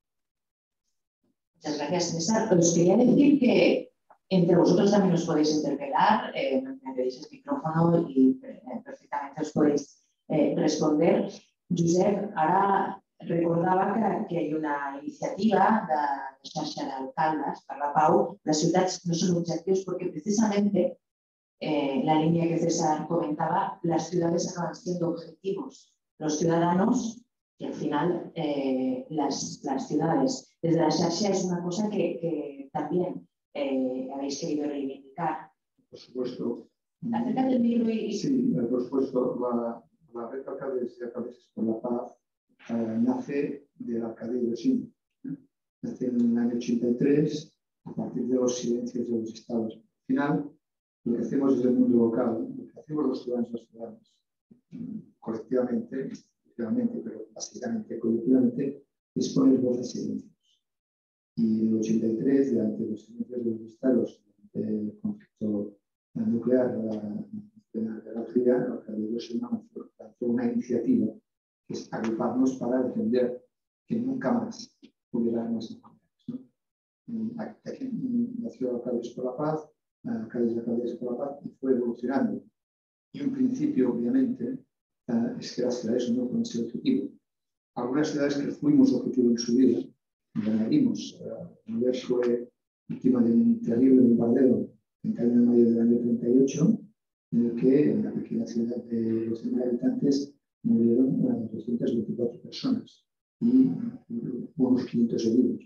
Muchas gracias, César. Os quería decir que entre vosotros también os podéis interpelar, eh, me pedís el micrófono y eh, perfectamente os podéis eh, responder. Josep, ara recordava que, que hi ha una iniciativa de xarxa d'alcaldes per la pau. Las ciutats no son objetivos porque precisamente eh, la línea que César comentaba, las ciudades acaban siendo objetivos. Los ciudadanos y al final eh, las, las ciudades. Desde la xarxa es una cosa que, que también eh, habéis querido reivindicar. Por supuesto. Acércate el micro y... Sí, por supuesto. La, la red de alcaldes y alcaldesas por la paz eh, nace de la alcaldía de Osim. ¿eh? Nace en el año ochenta y tres a partir de los silencios de los estados. Al final, lo que hacemos desde el mundo local, lo que hacemos los ciudadanos y los ciudadanos, colectivamente, pero básicamente colectivamente, es poner voz a silencios. Y en el ochenta y tres, durante los silencios de los estados, durante el conflicto nuclear de la Guerra Fría, la alcaldía de Hiroshima lanzó una iniciativa que es agruparnos para defender que nunca más hubiera armas nucleares, ¿no? Aquí nació Alcaldes por la Paz, Alcaldes y Alcaldías por la Paz, y fue evolucionando. Y un principio, obviamente, Uh, es que las ciudades no pueden ser objetivo. Algunas ciudades que fuimos objetivo en su vida, ganaremos. Una vez fue víctima de un terrible bombardeo en Cali de mayo del año treinta y ocho, en el que en la pequeña ciudad de doce mil habitantes murieron uh, doscientas veinticuatro personas y uh, unos quinientos heridos.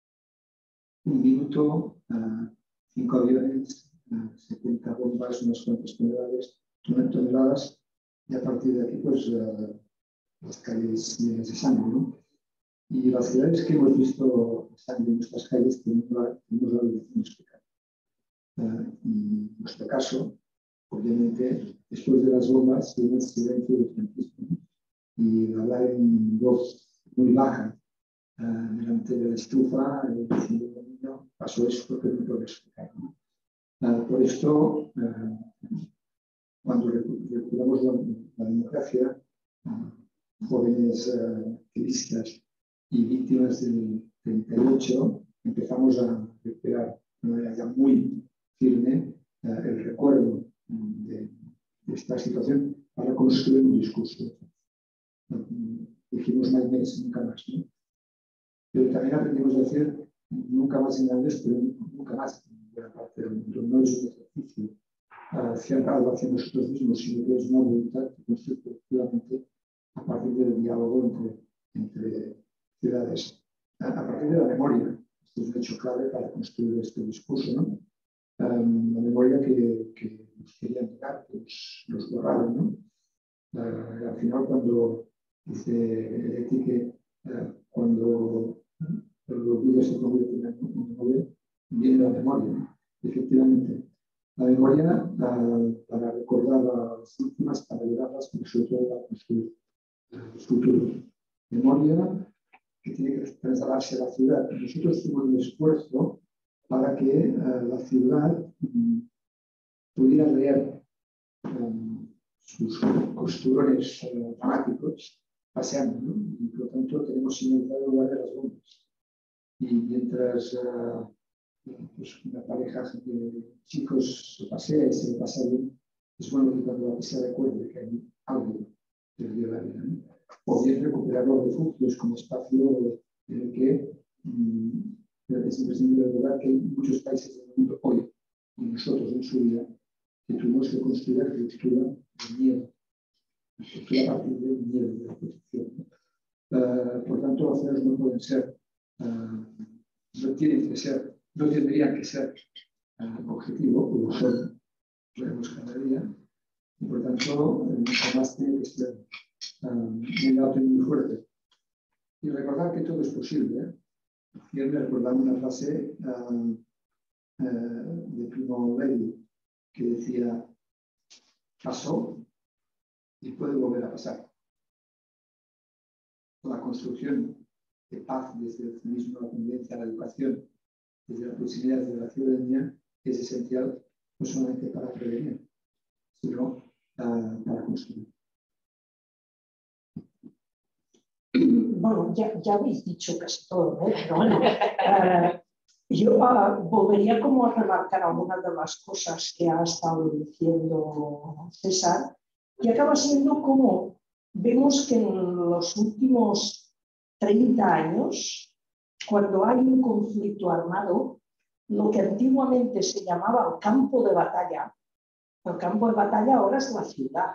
Un minuto, uh, cinco aviones, uh, setenta bombas, unas cuantas toneladas, toneladas. Y a partir de aquí, pues, uh, las calles llenas de sangre, ¿no? Y las ciudades que hemos visto sangre en nuestras calles tenemos la, tenemos la obligación de explicar. Uh, y en nuestro caso, obviamente, después de las bombas, viene el silencio del franquismo, ¿no? Y hablar en voz muy baja uh, delante de la estufa, eh, diciendo, no, pasó esto porque no puedo explicar, ¿no? Uh, por esto, uh, cuando recuperamos la, la democracia, uh, jóvenes uh, activistas y víctimas del treinta y ocho, empezamos a recuperar de una manera ya muy firme uh, el recuerdo de, de esta situación para construir un discurso. Uh, dijimos más meses, nunca más, ¿no? Pero también aprendimos a decir nunca más en grandes, pero nunca más en buena parte del mundo. No es un ejercicio uh, centrado hacia nosotros mismos, sino que es una voluntad que construye colectivamente a partir del diálogo entre, entre ciudades. A, a partir de la memoria, este es un hecho clave para construir este discurso, ¿no? Um, la memoria que, que nos querían negar, que los, los borraron, ¿no? Uh, al final, cuando dice Eti que uh, cuando los vídeos se convierten en memoria, viene la memoria, ¿no? Efectivamente. La memoria uh, para recordar a las víctimas, para ayudarlas, pero sobre todo para construir el futuro. Memoria que tiene que trasladarse a la ciudad. Nosotros hicimos un esfuerzo para que uh, la ciudad um, pudiera leer um, sus costurones uh, dramáticos paseando, ¿no? Y por lo tanto tenemos inventado el lugar de las bombas. Y mientras uh, pues una pareja de chicos se pasea y se pasa bien, es bueno que cuando se recuerde que hay algo que dio la vida, ¿no? O bien recuperar los refugios como espacio en el que mmm, es imprescindible recordar que hay muchos países del mundo hoy, y nosotros en su vida, que tuvimos que construir arquitectura de miedo, arquitectura a partir del miedo, de la protección. Uh, por tanto, los ceros no pueden ser, uh, no tienen que ser, no tendrían que ser uh, objetivo, como son, lo vemos cada día, y por tanto, mucho más tiene que ser uh, muy alto y muy fuerte. Y recordar que todo es posible, ¿eh? Ayer me recordaba una frase uh, uh, de Primo Levi que decía: pasó y puede volver a pasar. La construcción de paz desde el civismo, la convivencia, la educación, desde la proximidad de la ciudadanía es esencial no solamente para prevenir, sino uh, para construir. Bueno, ya, ya habéis dicho casi todo, ¿eh? Pero bueno, eh, yo uh, volvería como a remarcar algunas de las cosas que ha estado diciendo César, y acaba siendo como vemos que en los últimos treinta años, cuando hay un conflicto armado, lo que antiguamente se llamaba el campo de batalla, el campo de batalla ahora es la ciudad.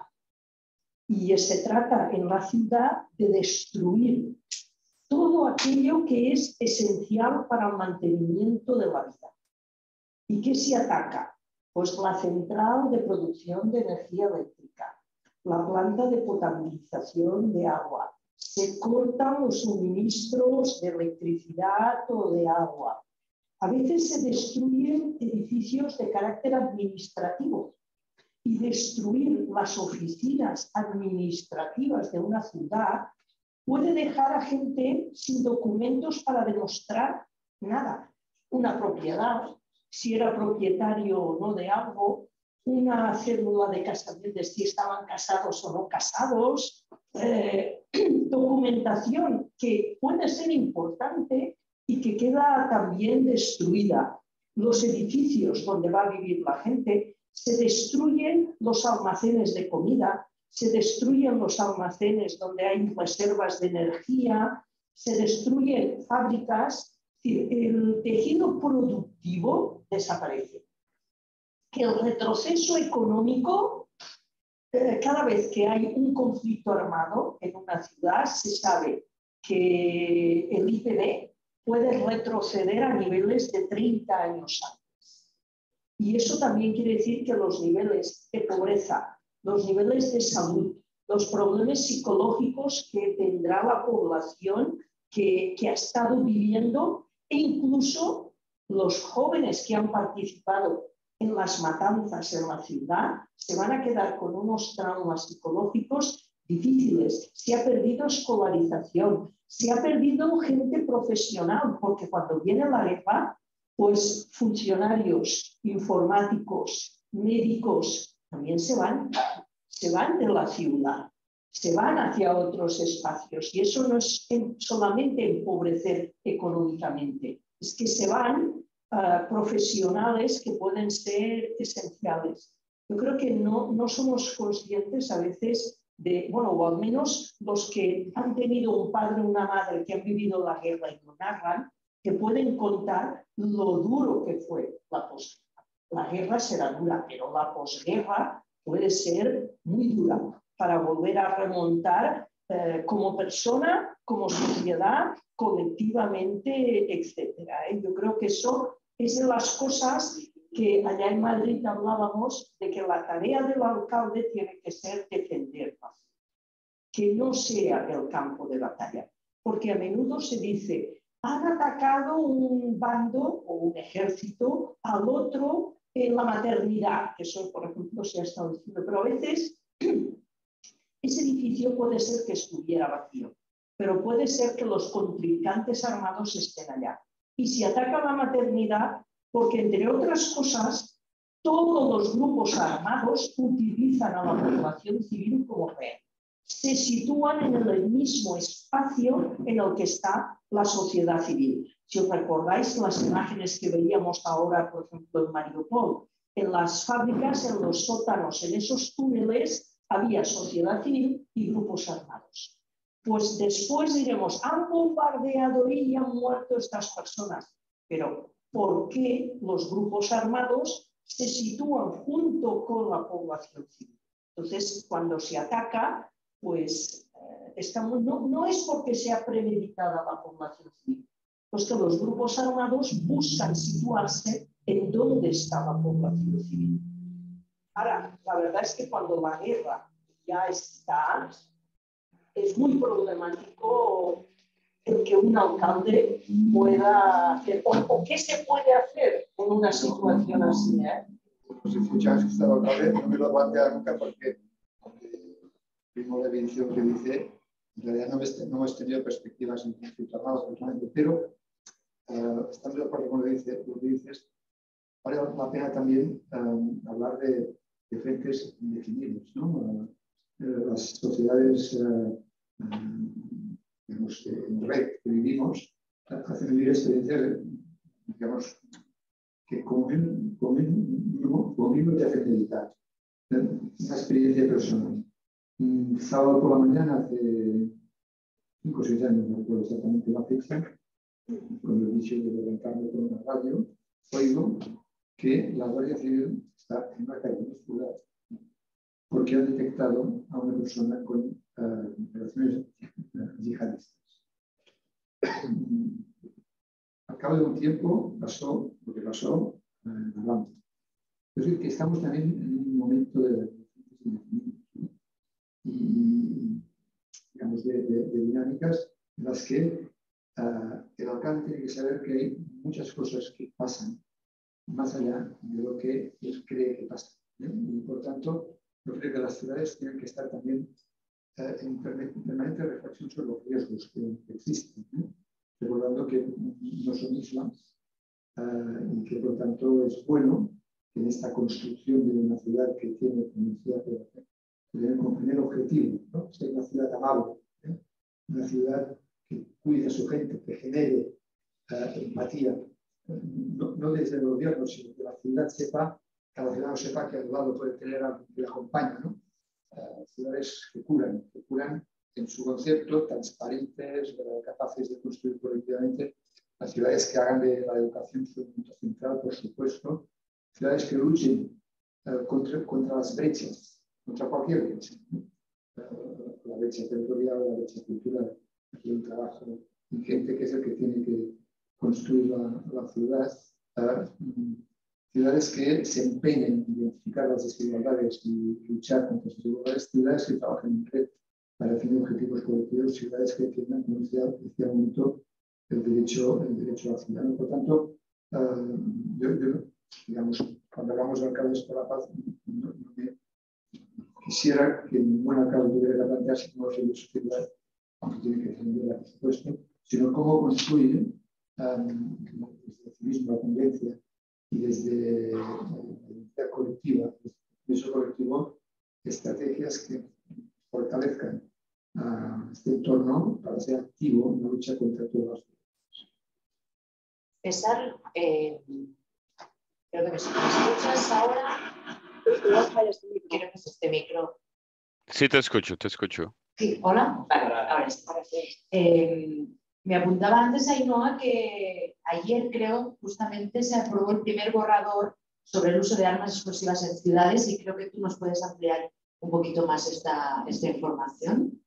Y se trata en la ciudad de destruir todo aquello que es esencial para el mantenimiento de la vida. ¿Y qué se ataca? Pues la central de producción de energía eléctrica, la planta de potabilización de agua. Se cortan los suministros de electricidad o de agua. A veces se destruyen edificios de carácter administrativo. Y destruir las oficinas administrativas de una ciudad puede dejar a gente sin documentos para demostrar nada. Una propiedad, si era propietario o no de algo, una cédula de casamiento, si estaban casados o no casados, eh, documentación que puede ser importante y que queda también destruida. Los edificios donde va a vivir la gente. Se destruyen los almacenes de comida, se destruyen los almacenes donde hay reservas de energía, se destruyen fábricas, el tejido productivo desaparece. Que el retroceso económico, eh, cada vez que hay un conflicto armado en una ciudad, se sabe que el I P B puede retroceder a niveles de treinta años antes. Y eso también quiere decir que los niveles de pobreza, los niveles de salud, los problemas psicológicos que tendrá la población que, que ha estado viviendo, e incluso los jóvenes que han participado en las matanzas en la ciudad, se van a quedar con unos traumas psicológicos difíciles. Se ha perdido escolarización, se ha perdido gente profesional, porque cuando viene la guerra, pues funcionarios, informáticos, médicos, también se van, se van de la ciudad, se van hacia otros espacios. Y eso no es solamente empobrecer económicamente, es que se van uh, profesionales que pueden ser esenciales. Yo creo que no, no somos conscientes a veces de, bueno, o al menos los que han tenido un padre o una madre que han vivido la guerra y lo narran, que pueden contar lo duro que fue la posguerra. La guerra será dura, pero la posguerra puede ser muy dura para volver a remontar eh, como persona, como sociedad, colectivamente, etcétera. ¿eh? Yo creo que eso es de las cosas que allá en Madrid hablábamos de que la tarea del alcalde tiene que ser defenderla, que no sea el campo de batalla, porque a menudo se dice, han atacado un bando o un ejército al otro en la maternidad, que eso, por ejemplo, se ha estado diciendo, pero a veces ese edificio puede ser que estuviera vacío, pero puede ser que los contrincantes armados estén allá. Y si ataca la maternidad, porque entre otras cosas, todos los grupos armados utilizan a la población civil como rehén. Se sitúan en el mismo espacio en el que está la sociedad civil. Si os recordáis las imágenes que veíamos ahora, por ejemplo, en Mariupol, en las fábricas, en los sótanos, en esos túneles, había sociedad civil y grupos armados. Pues después diremos, han bombardeado y han muerto estas personas. Pero, ¿por qué los grupos armados se sitúan junto con la población civil? Entonces, cuando se ataca, pues eh, estamos, no, no es porque sea premeditada la población civil, pues que los grupos armados buscan situarse en donde está la población civil. Ahora, la verdad es que cuando la guerra ya está, es muy problemático el que un alcalde pueda hacer, o, o qué se puede hacer en una situación así. ¿eh? Pues si escuchas que estaba alcalde, no me lo plantea nunca porque primo de Vincio que dice, en realidad no, no hemos tenido perspectivas en conflicto armado, pero uh, estamos de acuerdo con lo que, dice, lo que dices. Vale la pena también um, hablar de, de frentes indefinidos, ¿no? Uh, las sociedades uh, um, digamos, en red que vivimos hacen vivir experiencias, digamos, que conmigo, conmigo, conmigo te hacen meditar. Una experiencia personal. Un sábado por la mañana, hace cinco o seis años, no recuerdo exactamente la fecha, con el vicio de levantarme con una radio, oigo que la Guardia Civil está en una calle, en una ciudad, porque han detectado a una persona con uh, relaciones yihadistas. Al cabo de un tiempo pasó lo que pasó en uh, Atlanta. Es decir, que estamos también en un momento de, y, digamos, de, de, de dinámicas en las que uh, el alcalde tiene que saber que hay muchas cosas que pasan más allá de lo que él cree que pasa. ¿eh? Y por tanto, yo creo que las ciudades tienen que estar también uh, en permanente reflexión sobre los riesgos que, que existen, ¿eh? Recordando que no son islas uh, y que por tanto es bueno que en esta construcción de una ciudad que tiene, como decía, como primer objetivo, ¿no? Ser una ciudad amable, ¿eh? Una ciudad que cuide a su gente, que genere uh, empatía, no, no desde el gobierno, sino que la ciudad sepa, cada ciudadano sepa que al lado puede tener a que le acompaña, ¿no? Uh, ciudades que curan, que curan en su concepto, transparentes, uh, capaces de construir colectivamente, las ciudades que hagan de la educación su punto central, por supuesto, ciudades que luchen uh, contra, contra las brechas, contra cualquier brecha, ¿no? Uh, la brecha territorial, la brecha cultural, aquí hay un trabajo ingente que es el que tiene que construir la, la ciudad, uh, ciudades que se empeñen en identificar las desigualdades y luchar contra esas desigualdades, ciudades que trabajen en red para definir objetivos colectivos, ciudades que defiendan, como decía, decía un momento, el derecho, el derecho a la ciudad. Por tanto, uh, yo, yo, digamos, cuando hablamos de alcaldes por la paz, no, no me quisiera que ningún alcalde tuviera que plantearse cómo se sociedad, aunque tiene que defenderla, por supuesto, sino cómo construir um, desde el civismo, la convivencia y desde la identidad colectiva, desde el colectivo, estrategias que fortalezcan uh, este entorno para ser activo en la lucha contra todas las cosas. César, eh, creo que me escuchas ahora. Quiero que es este micro. Sí, te escucho, te escucho. Sí, hola. Vale, ahora sí. Eh, Me apuntaba antes a Ainhoa que ayer, creo, justamente se aprobó el primer borrador sobre el uso de armas explosivas en ciudades y creo que tú nos puedes ampliar un poquito más esta, esta información.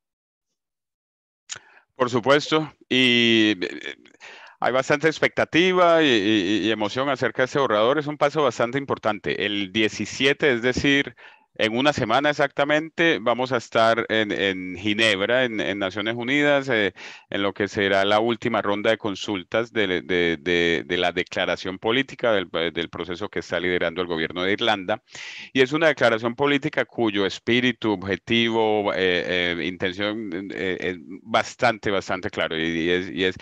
Por supuesto, y hay bastante expectativa y, y, y emoción acerca de este borrador. Es un paso bastante importante. El diecisiete, es decir, en una semana exactamente, vamos a estar en, en Ginebra, en, en Naciones Unidas, eh, en lo que será la última ronda de consultas de, de, de, de la declaración política del, del proceso que está liderando el gobierno de Irlanda. Y es una declaración política cuyo espíritu, objetivo, eh, eh, intención eh, es bastante, bastante claro. Y, y, es, y es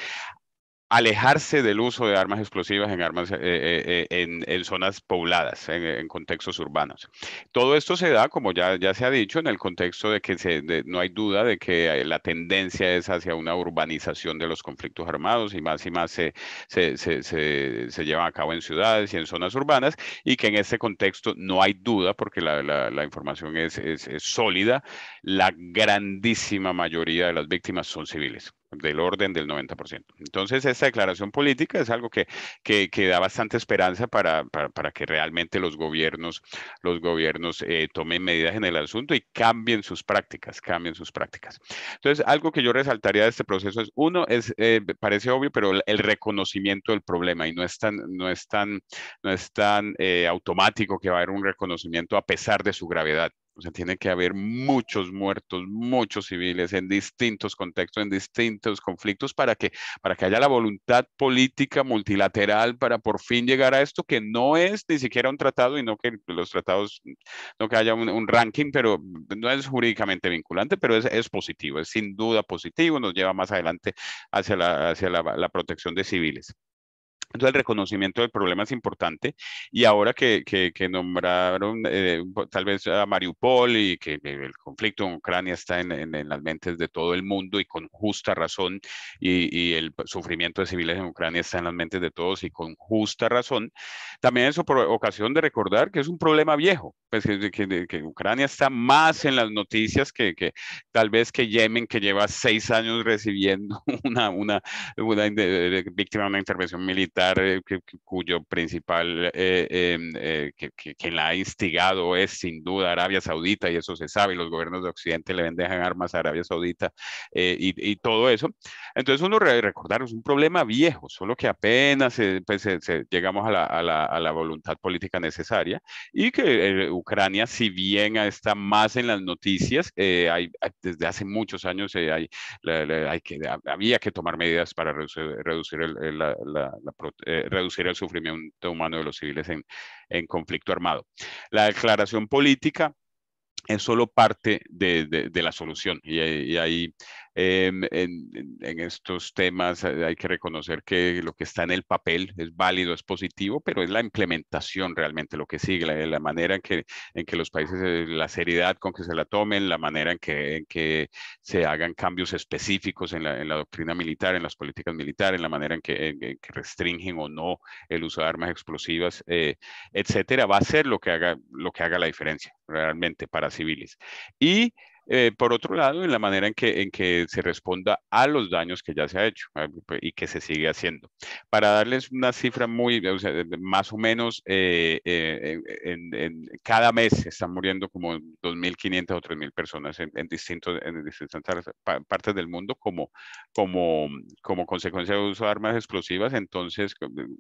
alejarse del uso de armas explosivas en, armas, eh, eh, en, en zonas pobladas, en, en contextos urbanos. Todo esto se da, como ya, ya se ha dicho, en el contexto de que se, de, no hay duda de que la tendencia es hacia una urbanización de los conflictos armados y más y más se, se, se, se, se llevan a cabo en ciudades y en zonas urbanas, y que en este contexto no hay duda, porque la, la, la información es, es, es sólida, la grandísima mayoría de las víctimas son civiles, del orden del noventa por ciento. Entonces, esta declaración política es algo que, que, que da bastante esperanza para, para, para, que realmente los gobiernos, los gobiernos eh, tomen medidas en el asunto y cambien sus prácticas, cambien sus prácticas. Entonces, algo que yo resaltaría de este proceso es, uno, es, eh, parece obvio, pero el reconocimiento del problema, y no es tan, no es tan, no es tan eh, automático que va a haber un reconocimiento a pesar de su gravedad. O sea, tiene que haber muchos muertos, muchos civiles en distintos contextos, en distintos conflictos, para que, para que haya la voluntad política multilateral para por fin llegar a esto, que no es ni siquiera un tratado, y no que los tratados, no que haya un, un ranking, pero no es jurídicamente vinculante, pero es, es positivo, es sin duda positivo, nos lleva más adelante hacia la, hacia la, la protección de civiles. Entonces, el reconocimiento del problema es importante, y ahora que, que, que nombraron eh, tal vez a Mariupol, y que el conflicto en Ucrania está en, en, en las mentes de todo el mundo y con justa razón, y, y el sufrimiento de civiles en Ucrania está en las mentes de todos y con justa razón, también es ocasión de recordar que es un problema viejo, pues que, que, que Ucrania está más en las noticias que, que tal vez que Yemen, que lleva seis años recibiendo una, una, una, una víctima de una intervención militar, Eh, que, que, cuyo principal eh, eh, que, que, que la ha instigado es sin duda Arabia Saudita, y eso se sabe, y los gobiernos de Occidente le dejan armas a Arabia Saudita eh, y, y todo eso. Entonces uno re recordar, es un problema viejo, solo que apenas eh, pues, se, se, llegamos a la, a, la, a la voluntad política necesaria, y que eh, Ucrania, si bien está más en las noticias, eh, hay, desde hace muchos años eh, hay, la, la, hay que, había que tomar medidas para reducir, reducir el, el, la, la, la Eh, reducir el sufrimiento humano de los civiles en, en conflicto armado. La declaración política es solo parte de, de, de la solución, y, y ahí eh, en, en estos temas hay que reconocer que lo que está en el papel es válido, es positivo, pero es la implementación realmente lo que sigue, la, la manera en que, en que los países, la seriedad con que se la tomen, la manera en que, en que se hagan cambios específicos en la, en la doctrina militar, en las políticas militares, en la manera en que, en, en que restringen o no el uso de armas explosivas, eh, etcétera, va a ser lo que haga, lo que haga la diferencia realmente para civiles. Y eh, por otro lado, en la manera en que, en que se responda a los daños que ya se ha hecho eh, y que se sigue haciendo. Para darles una cifra muy, o sea, más o menos, eh, eh, en, en, cada mes están muriendo como dos mil quinientas o tres mil personas en, en, distintos, en distintas partes del mundo como, como, como consecuencia del uso de armas explosivas. Entonces,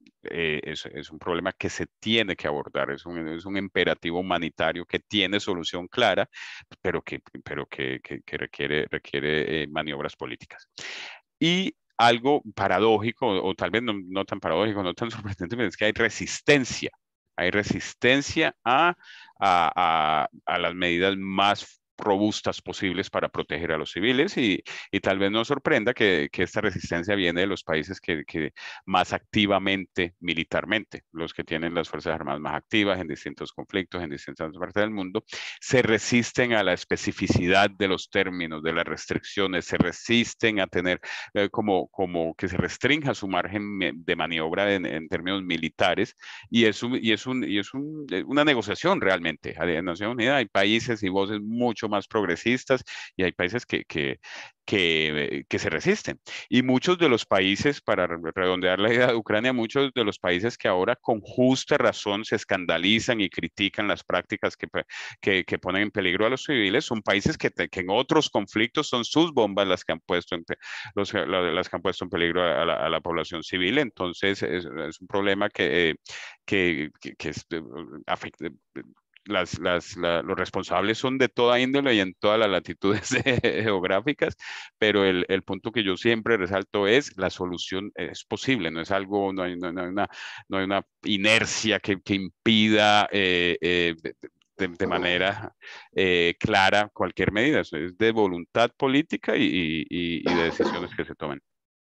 eh, es, es un problema que se tiene que abordar, es un, es un imperativo humanitario que tiene solución clara, pero que, pero que, que, que requiere, requiere eh, maniobras políticas. Y algo paradójico, o tal vez no, no tan paradójico, no tan sorprendente, es que hay resistencia, hay resistencia a, a, a, a las medidas más robustas posibles para proteger a los civiles, y, y tal vez nos sorprenda que, que esta resistencia viene de los países que, que más activamente militarmente, los que tienen las fuerzas armadas más activas en distintos conflictos, en distintas partes del mundo, se resisten a la especificidad de los términos, de las restricciones, se resisten a tener eh, como, como que se restrinja su margen de maniobra en, en términos militares, y es, un, y es, un, y es un, una negociación realmente. En Naciones Unidas hay países y voces mucho más progresistas y hay países que, que, que, que se resisten. Y muchos de los países, para redondear la idea de Ucrania, muchos de los países que ahora con justa razón se escandalizan y critican las prácticas que, que, que ponen en peligro a los civiles, son países que, que en otros conflictos son sus bombas las que han puesto en, los, las que han puesto en peligro a la, a la población civil. Entonces es, es un problema que, que, que, que es, afecta. Las, las, la, los responsables son de toda índole y en todas las latitudes geográficas, pero el, el punto que yo siempre resalto es la solución es posible, no es algo, no hay, no, no hay, una, no hay una inercia que, que impida eh, eh, de, de manera eh, clara cualquier medida, es de voluntad política y, y, y de decisiones que se tomen.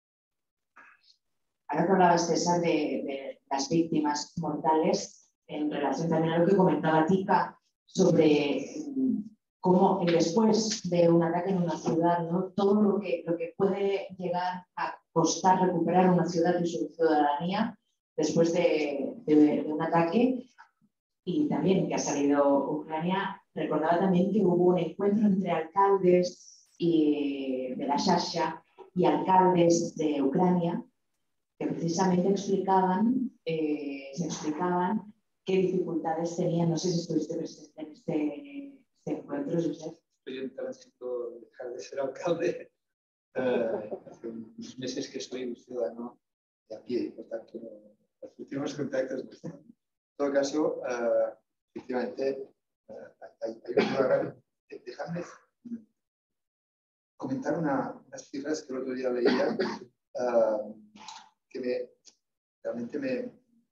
Ahora que hablabas, César, de, de las víctimas mortales, en relación también a lo que comentaba Tika sobre cómo después de un ataque en una ciudad, ¿no? Todo lo que, lo que puede llegar a costar recuperar una ciudad y su ciudadanía después de, de, de un ataque, y también que ha salido Ucrania. Recordaba también que hubo un encuentro entre alcaldes y, de la Shasha y alcaldes de Ucrania que precisamente explicaban, eh, se explicaban qué dificultades tenían. No sé si estuviste presente en este, este encuentro, Josep. Estoy en tránsito de dejar de ser alcalde. Uh, hace unos meses que soy un ciudadano de a pie, por tanto, los últimos contactos no están. En todo caso, uh, efectivamente, uh, hay, hay un programa. Déjame comentar una, unas cifras que el otro día leía, uh, que me, realmente me,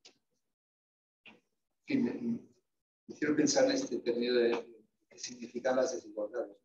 me, me hicieron pensar en este término de qué significan las desigualdades.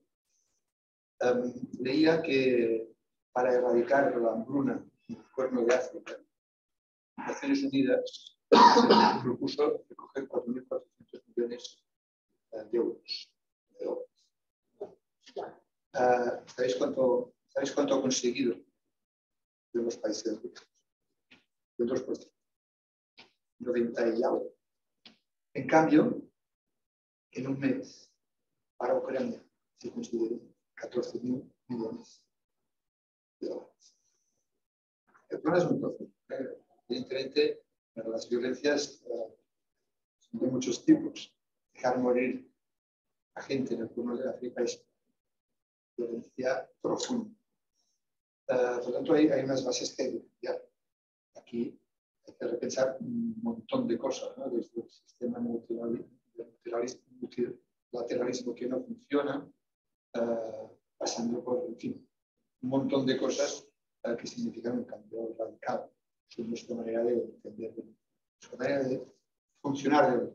Um, leía que para erradicar la hambruna en el Cuerno de África, Naciones Unidas se propuso recoger cuatro mil cuatrocientos millones de euros. De dólares. Uh, ¿sabéis, cuánto, ¿Sabéis cuánto ha conseguido de los países ricos? El dos por ciento. noventa y algo. En cambio, en un mes, para Ucrania, se consideran catorce mil millones de dólares. El problema es muy profundo. Evidentemente, las violencias uh, son de muchos tipos. Dejar morir a gente en el Cuerno de África es violencia profunda. Uh, por lo tanto, hay, hay unas bases que hay que cambiar. Aquí hay que repensar un montón de cosas, ¿no? Desde el sistema multilateralismo, multilateralismo que no funciona, uh, pasando por, en fin, un montón de cosas uh, que significan un cambio radical en nuestra manera de entender, nuestra manera de funcionar.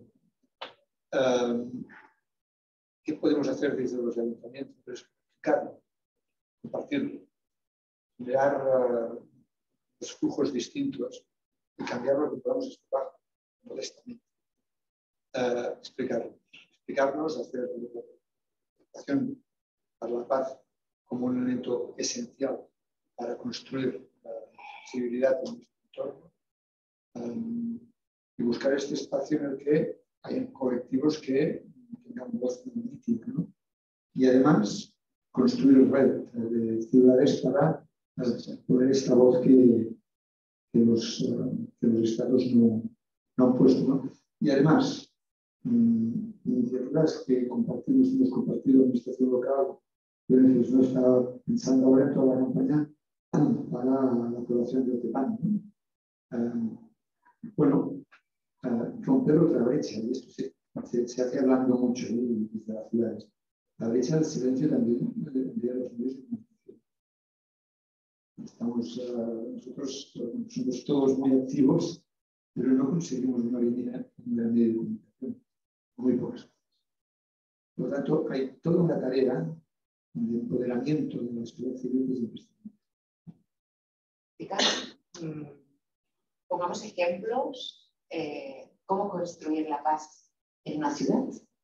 Uh, ¿Qué podemos hacer desde los ayuntamientos? Pues explicarlo, compartirlo, crear uh, los flujos distintos y cambiar lo que podamos explicar modestamente. Uh, explicarlo, explicarnos, hacer la educación para la paz como un elemento esencial para construir la civilidad en nuestro entorno, um, y buscar este espacio en el que hay colectivos que tengan voz política, ¿no? Y además construir red de ciudades para poner esta voz que, que, los, uh, que los estados no, no han puesto, ¿no? Y además, mmm, iniciativas que compartimos, hemos compartido en la administración local, no está pensando ahora en toda la campaña para la población de Otepán, ¿no? Uh, bueno, uh, romper otra brecha, y esto se, se, se hace hablando mucho, ¿no? Desde las ciudades. La brecha del silencio también de los medios de comunicación. Estamos, uh, nosotros uh, somos todos muy activos, pero no conseguimos una línea en la medio de comunicación. Muy pocas cosas. Por lo tanto, hay toda una tarea de empoderamiento de la sociedad civil desde el presidente. Pongamos ejemplos, eh, cómo construir la paz en una ciudad.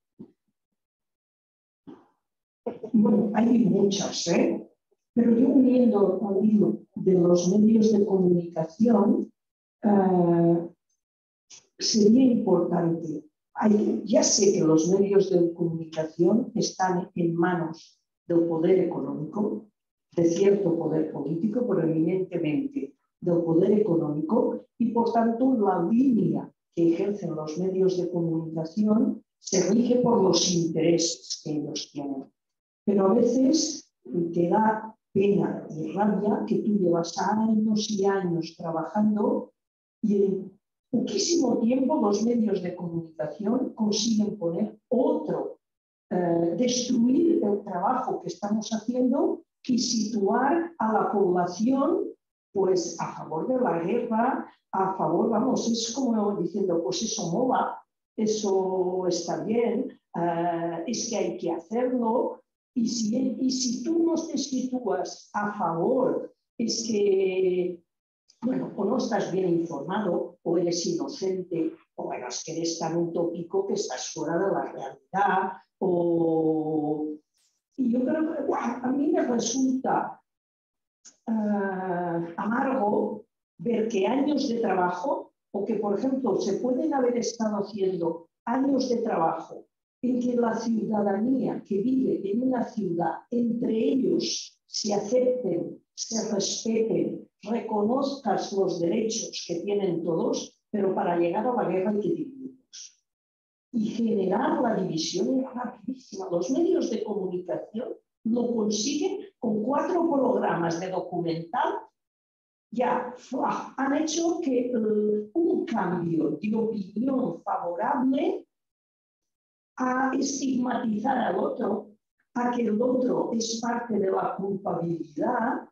Bueno, hay muchas, ¿eh? Pero yo uniendo al hilo de los medios de comunicación, uh, sería importante hay, ya sé que los medios de comunicación están en manos del poder económico, de cierto poder político, pero eminentemente del poder económico, y por tanto la línea que ejercen los medios de comunicación se rige por los intereses que ellos tienen. Pero a veces te da pena y rabia que tú llevas años y años trabajando y en poquísimo tiempo los medios de comunicación consiguen poner otro, eh, destruir el trabajo que estamos haciendo y situar a la población pues a favor de la guerra, a favor, vamos, es como diciendo, pues eso mola, eso está bien, uh, es que hay que hacerlo, y si, y si tú no te sitúas a favor, es que, bueno, o no estás bien informado, o eres inocente, o bueno, es que eres tan utópico que estás fuera de la realidad, o... Y yo creo que bueno, a mí me resulta uh, amargo ver que años de trabajo, o que, por ejemplo, se pueden haber estado haciendo años de trabajo en que la ciudadanía que vive en una ciudad, entre ellos se acepten, se respeten, reconozcan los derechos que tienen todos, pero para llegar a la guerra hay que dividirlos. Y generar la división es rapidísima. Los medios de comunicación lo consiguen con cuatro programas de documental. Ya han hecho que uh, un cambio de opinión favorable a estigmatizar al otro, a que el otro es parte de la culpabilidad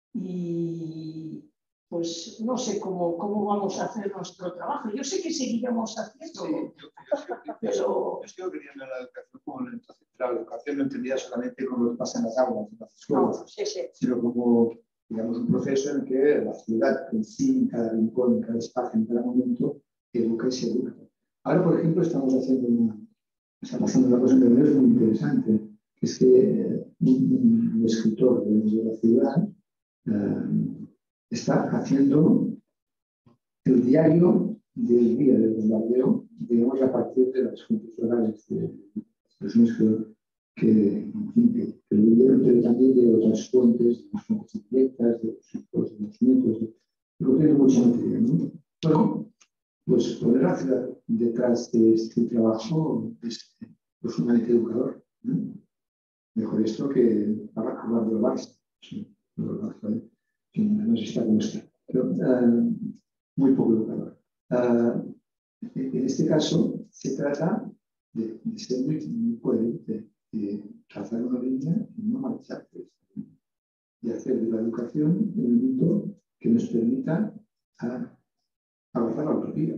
y pues no sé cómo, cómo vamos a hacer nuestro trabajo. Yo sé que seguiremos haciendo, sí, yo, yo, pero... Yo, yo sigo creyendo en la educación como en la educación no entendida solamente como lo que pasa en las aulas, en las escuelas, no, sí, sí. sino como digamos, un proceso en que la ciudad en sí, en cada rincón, en cada espacio, en cada momento, educa y se educa. Ahora, por ejemplo, estamos haciendo una, está pasando una cosa en es muy interesante, que es que un, un escritor de la ciudad eh, está haciendo el diario del día del bombardeo, digamos, a partir de las fuentes orales de las personas que, que, en fin, que, que lo vivieron, pero también de otras fuentes, de las fuentes indirectas, de los hijos, de los nietos, de, lo que tiene mucha materia, ¿no? Bueno, pues poner la ciudad detrás de este trabajo es profundamente educador, ¿no? Mejor esto que hablar de lo Barça, sí, que no se está como está, pero uh, muy poco educador. Uh, en este caso se trata de, de ser muy, muy coherente, de trazar una línea y no marcharte, y hacer de la educación un elemento que nos permita a, avanzar la utopía.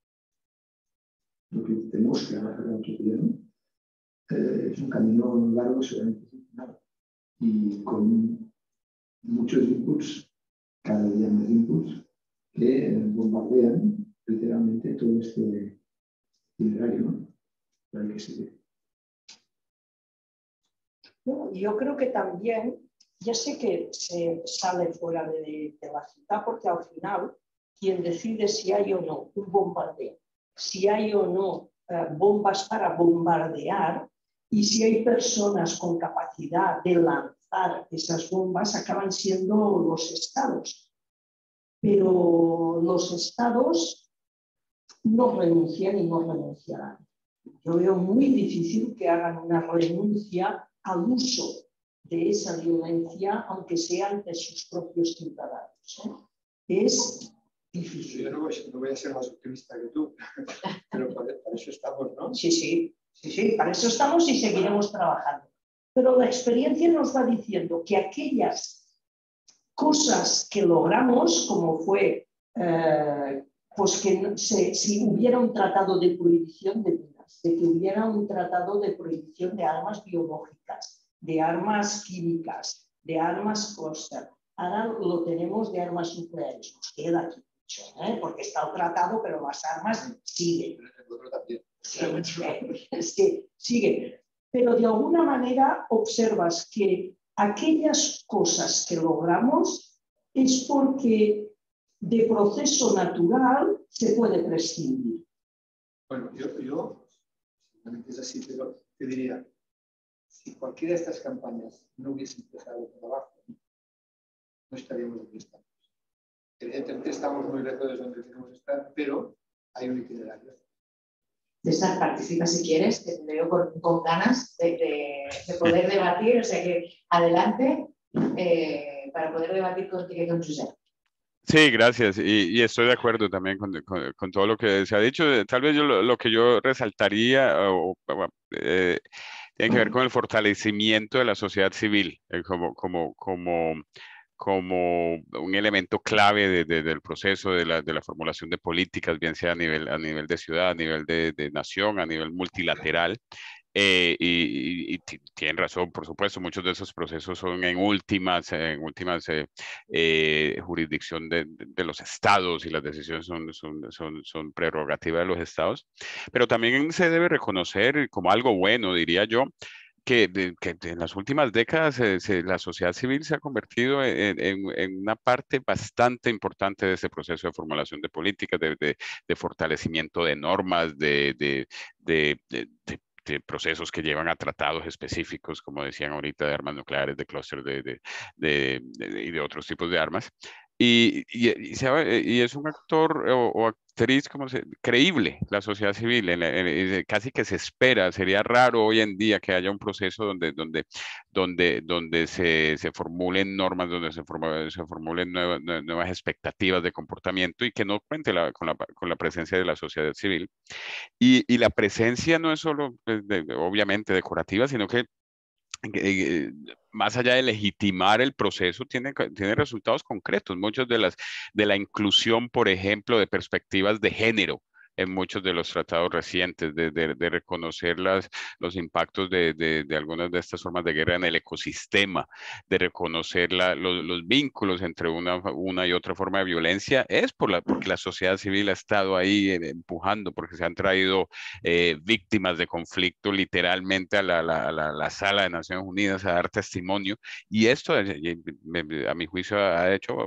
Lo que tenemos que avanzar la utopía, ¿no? Eh, es un camino largo, seguramente nada, y con muchos inputs, cada día más inputs, que bombardean literalmente todo este itinerario, ¿no? Pero hay que seguir. Bueno, yo creo que también, ya sé que se sale fuera de, de la ciudad, porque al final quien decide si hay o no un bombardeo, si hay o no eh, bombas para bombardear, y si hay personas con capacidad de lanzar esas bombas, acaban siendo los estados. Pero los estados no renuncian y no renunciarán. Yo veo muy difícil que hagan una renuncia al uso de esa violencia, aunque sea ante sus propios ciudadanos, ¿eh? Es difícil. Yo no voy, no voy a ser más optimista que tú, pero para, para eso estamos, ¿no? Sí, sí, sí, sí, para eso estamos y seguiremos trabajando. Pero la experiencia nos va diciendo que aquellas cosas que logramos, como fue eh, pues que se, si hubiera un tratado de prohibición de minas, de que hubiera un tratado de prohibición de armas biológicas, de armas químicas, de armas clúster. Ahora lo tenemos de armas nucleares, nos queda aquí mucho, ¿eh? Porque está el tratado, pero las armas siguen. Sí, siguen. Pero de alguna manera observas que aquellas cosas que logramos es porque de proceso natural se puede prescindir. Bueno, yo, yo realmente es así, pero te diría, si cualquiera de estas campañas no hubiese empezado por abajo, no estaríamos donde estamos. Evidentemente estamos muy lejos de donde queremos estar, pero hay un itinerario. César, participa si quieres, que te veo con, con ganas de, de, de poder debatir, o sea que adelante eh, para poder debatir contigo y con Josep. Sí, gracias. Y, y estoy de acuerdo también con, con, con todo lo que se ha dicho. Tal vez yo lo, lo que yo resaltaría o, o, eh, tiene que ver con el fortalecimiento de la sociedad civil eh, como, como, como, como un elemento clave de, de, del proceso de la, de la formulación de políticas, bien sea a nivel, a nivel de ciudad, a nivel de, de nación, a nivel multilateral. Eh, y, y, y tienen razón, por supuesto, muchos de esos procesos son en últimas, en últimas eh, eh, jurisdicción de, de, los estados y las decisiones son, son, son, son prerrogativa de los estados, pero también se debe reconocer como algo bueno, diría yo, que, de, que de en las últimas décadas eh, se, la sociedad civil se ha convertido en, en, en, una parte bastante importante de ese proceso de formulación de políticas, de, de, de fortalecimiento de normas, de, de, de, de, de de procesos que llevan a tratados específicos, como decían ahorita, de armas nucleares, de clúster de, de, de, de, y de otros tipos de armas. Y, y, y, se, y es un actor o, o actriz como se, creíble, la sociedad civil, en, en, en, casi que se espera, sería raro hoy en día que haya un proceso donde, donde, donde, donde se, se formulen normas, donde se, formulen, se formulen nuevas, nuevas expectativas de comportamiento y que no cuente la, con, la, con la presencia de la sociedad civil. Y, y la presencia no es solo, pues, de, obviamente, decorativa, sino que eh, más allá de legitimar el proceso, tiene, tiene resultados concretos. Muchos de, las, de la inclusión, por ejemplo, de perspectivas de género en muchos de los tratados recientes, de, de, de reconocer las, los impactos de, de, de algunas de estas formas de guerra en el ecosistema, de reconocer la, los, los vínculos entre una, una y otra forma de violencia, es por la, porque la sociedad civil ha estado ahí eh, empujando, porque se han traído eh, víctimas de conflicto literalmente a la, la, la, la sala de Naciones Unidas a dar testimonio, y esto a mi juicio ha hecho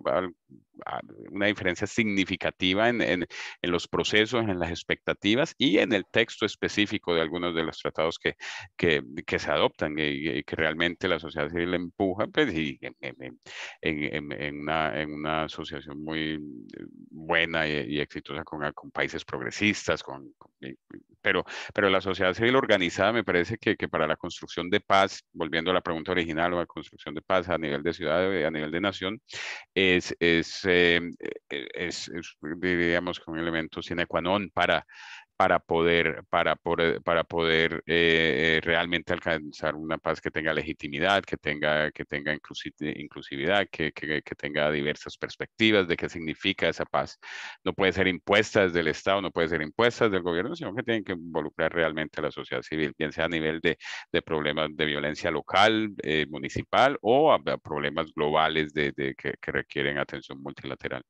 una diferencia significativa en, en, en los procesos, en las expectativas y en el texto específico de algunos de los tratados que, que, que se adoptan y, y, que realmente la sociedad civil empuja, pues, y en, en, en, en, una, en una asociación muy buena y, y exitosa con, con países progresistas, con, con, pero, pero la sociedad civil organizada me parece que, que para la construcción de paz, volviendo a la pregunta original, o la construcción de paz a nivel de ciudad, a nivel de nación, es, es, eh, es, es diríamos, un elemento sine qua non para, para poder, para poder, para poder eh, realmente alcanzar una paz que tenga legitimidad, que tenga, que tenga inclusividad, que, que, que tenga diversas perspectivas de qué significa esa paz. No puede ser impuesta desde el Estado, no puede ser impuesta desde el gobierno, sino que tienen que involucrar realmente a la sociedad civil, bien sea a nivel de, de problemas de violencia local, eh, municipal, o a, a problemas globales de, de que, que requieren atención multilateral.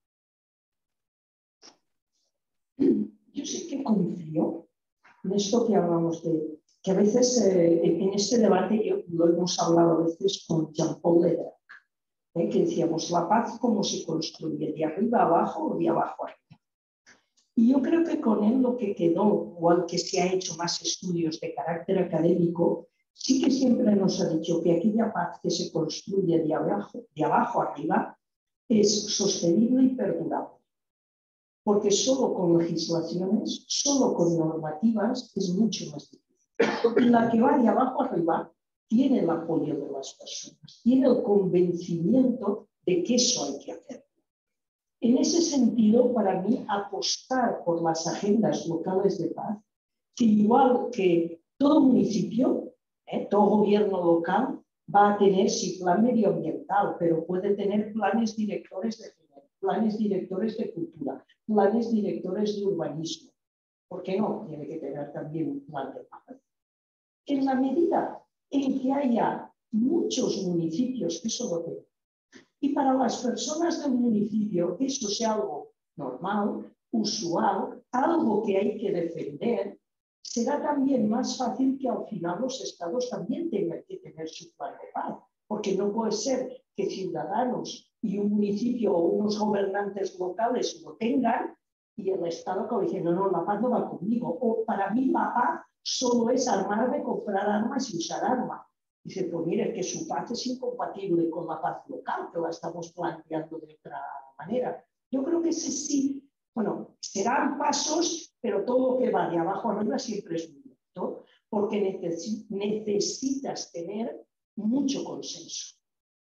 Yo sí que confío en esto que hablamos de, que a veces eh, en este debate yo, lo hemos hablado a veces con Jean-Paul Ledra, ¿eh? Que decíamos la paz cómo se construye, de arriba abajo o de abajo arriba. Y yo creo que con él lo que quedó, o al que se ha hecho más estudios de carácter académico, sí que siempre nos ha dicho que aquella paz que se construye de abajo, de abajo arriba es sostenible y perdurable. Porque solo con legislaciones, solo con normativas es mucho más difícil. Y la que va de abajo arriba tiene el apoyo de las personas, tiene el convencimiento de que eso hay que hacer. En ese sentido, para mí, apostar por las agendas locales de paz, que igual que todo municipio, eh, todo gobierno local, va a tener sí plan medioambiental, pero puede tener planes directores de género, planes directores de cultura, planes directores de urbanismo. ¿Por qué no? Tiene que tener también un plan de paz. En la medida en que haya muchos municipios que eso lo tengan, y para las personas del municipio eso sea algo normal, usual, algo que hay que defender, será también más fácil que al final los estados también tengan que tener su plan de paz, porque no puede ser que ciudadanos y un municipio o unos gobernantes locales lo tengan y el estado como diciendo, no, la paz no va conmigo, o para mí la paz solo es armarme, comprar armas y usar armas. Dice, pues mire, que su paz es incompatible con la paz local, que la estamos planteando de otra manera. Yo creo que ese sí, bueno, serán pasos, pero todo lo que va de abajo arriba siempre es muy lento, porque necesitas tener mucho consenso.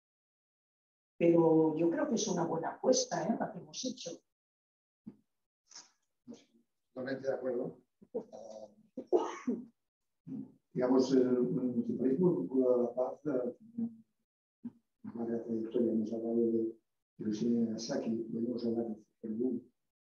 Pero yo creo que es una buena apuesta, ¿eh?, la que hemos hecho. Totalmente de acuerdo. Uh, digamos, el municipalismo vinculado a la paz tiene una larga trayectoria. Hemos hablado de Hiroshima y Nagasaki, podemos hablar de Perú,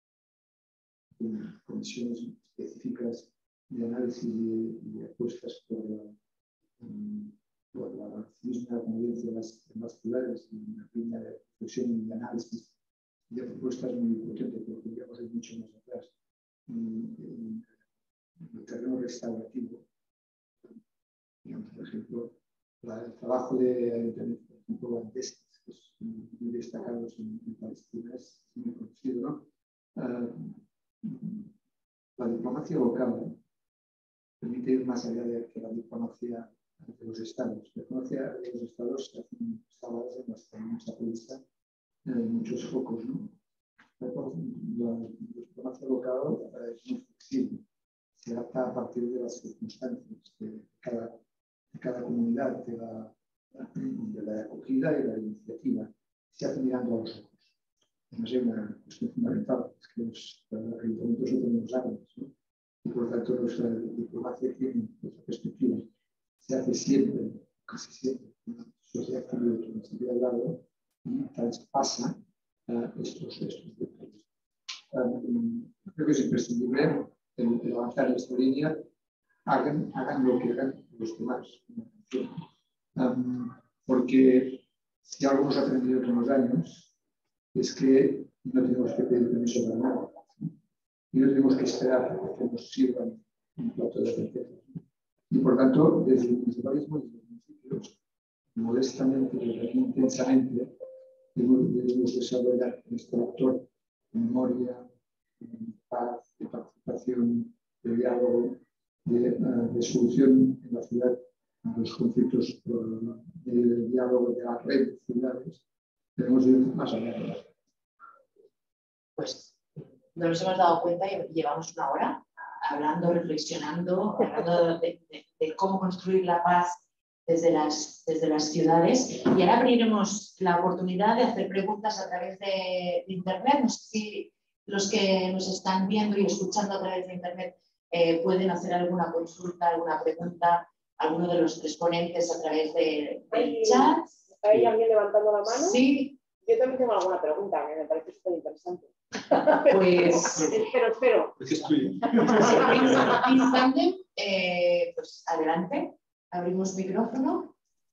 con comisiones específicas de análisis y de apuestas por la, um, por la activismo y la convivencia en las, en las ciudades, y una línea de reflexión y de análisis de propuestas muy potentes, pero podríamos ir mucho más atrás. En, en, en el terreno restaurativo, digamos, por ejemplo, la, el trabajo de Ayuntamiento, por ejemplo, Bandestas, que es muy destacados en, en Palestina, es muy conocido, ¿no? Uh, la diplomacia local permite ir más allá de que la diplomacia de los estados. La diplomacia de los estados se hacen instaladas en las que se apuesta en muchos focos, ¿no? La, la diplomacia local eh, es muy flexible, se adapta a partir de las circunstancias de cada, de cada comunidad, de la, de la acogida y la iniciativa. Se hace mirando a los ojos. Además, hay una cuestión fundamental, es que los ayuntamientos no tenemos armas, ¿no? Y por tanto, nuestra diplomacia tiene otra perspectiva. Se hace siempre, casi siempre, una sociedad civil que nos ha al lado y traspasa uh, estos, estos detalles. Um, creo que es imprescindible el, el avanzar en esta línea, hagan, hagan lo que hagan los demás. Um, porque si algo hemos aprendido con los años, es que no tenemos que pedir permiso para nada, ¿sí? Y no tenemos que esperar a que nos sirvan un plato de lentejas. Y por tanto, desde el municipalismo, desde los municipios, modestamente, pero también intensamente, debemos desarrollar en este actor de memoria, de paz, de participación, de diálogo, de, uh, de solución en la ciudad de los conflictos, uh, de, de diálogo de la red de ciudades. Tenemos que ir más allá. Pues no nos hemos dado cuenta y llevamos una hora hablando, reflexionando, hablando de, de, de cómo construir la paz desde las, desde las ciudades. Y ahora abriremos la oportunidad de hacer preguntas a través de, de Internet. No sé si los que nos están viendo y escuchando a través de Internet eh, pueden hacer alguna consulta, alguna pregunta, alguno de los tres ponentes a través de, del chat. ¿Está ahí alguien levantando la mano? Sí. Yo también tengo alguna pregunta, que me parece súper interesante. Pues... espero, espero. Instante, eh, pues adelante, abrimos micrófono.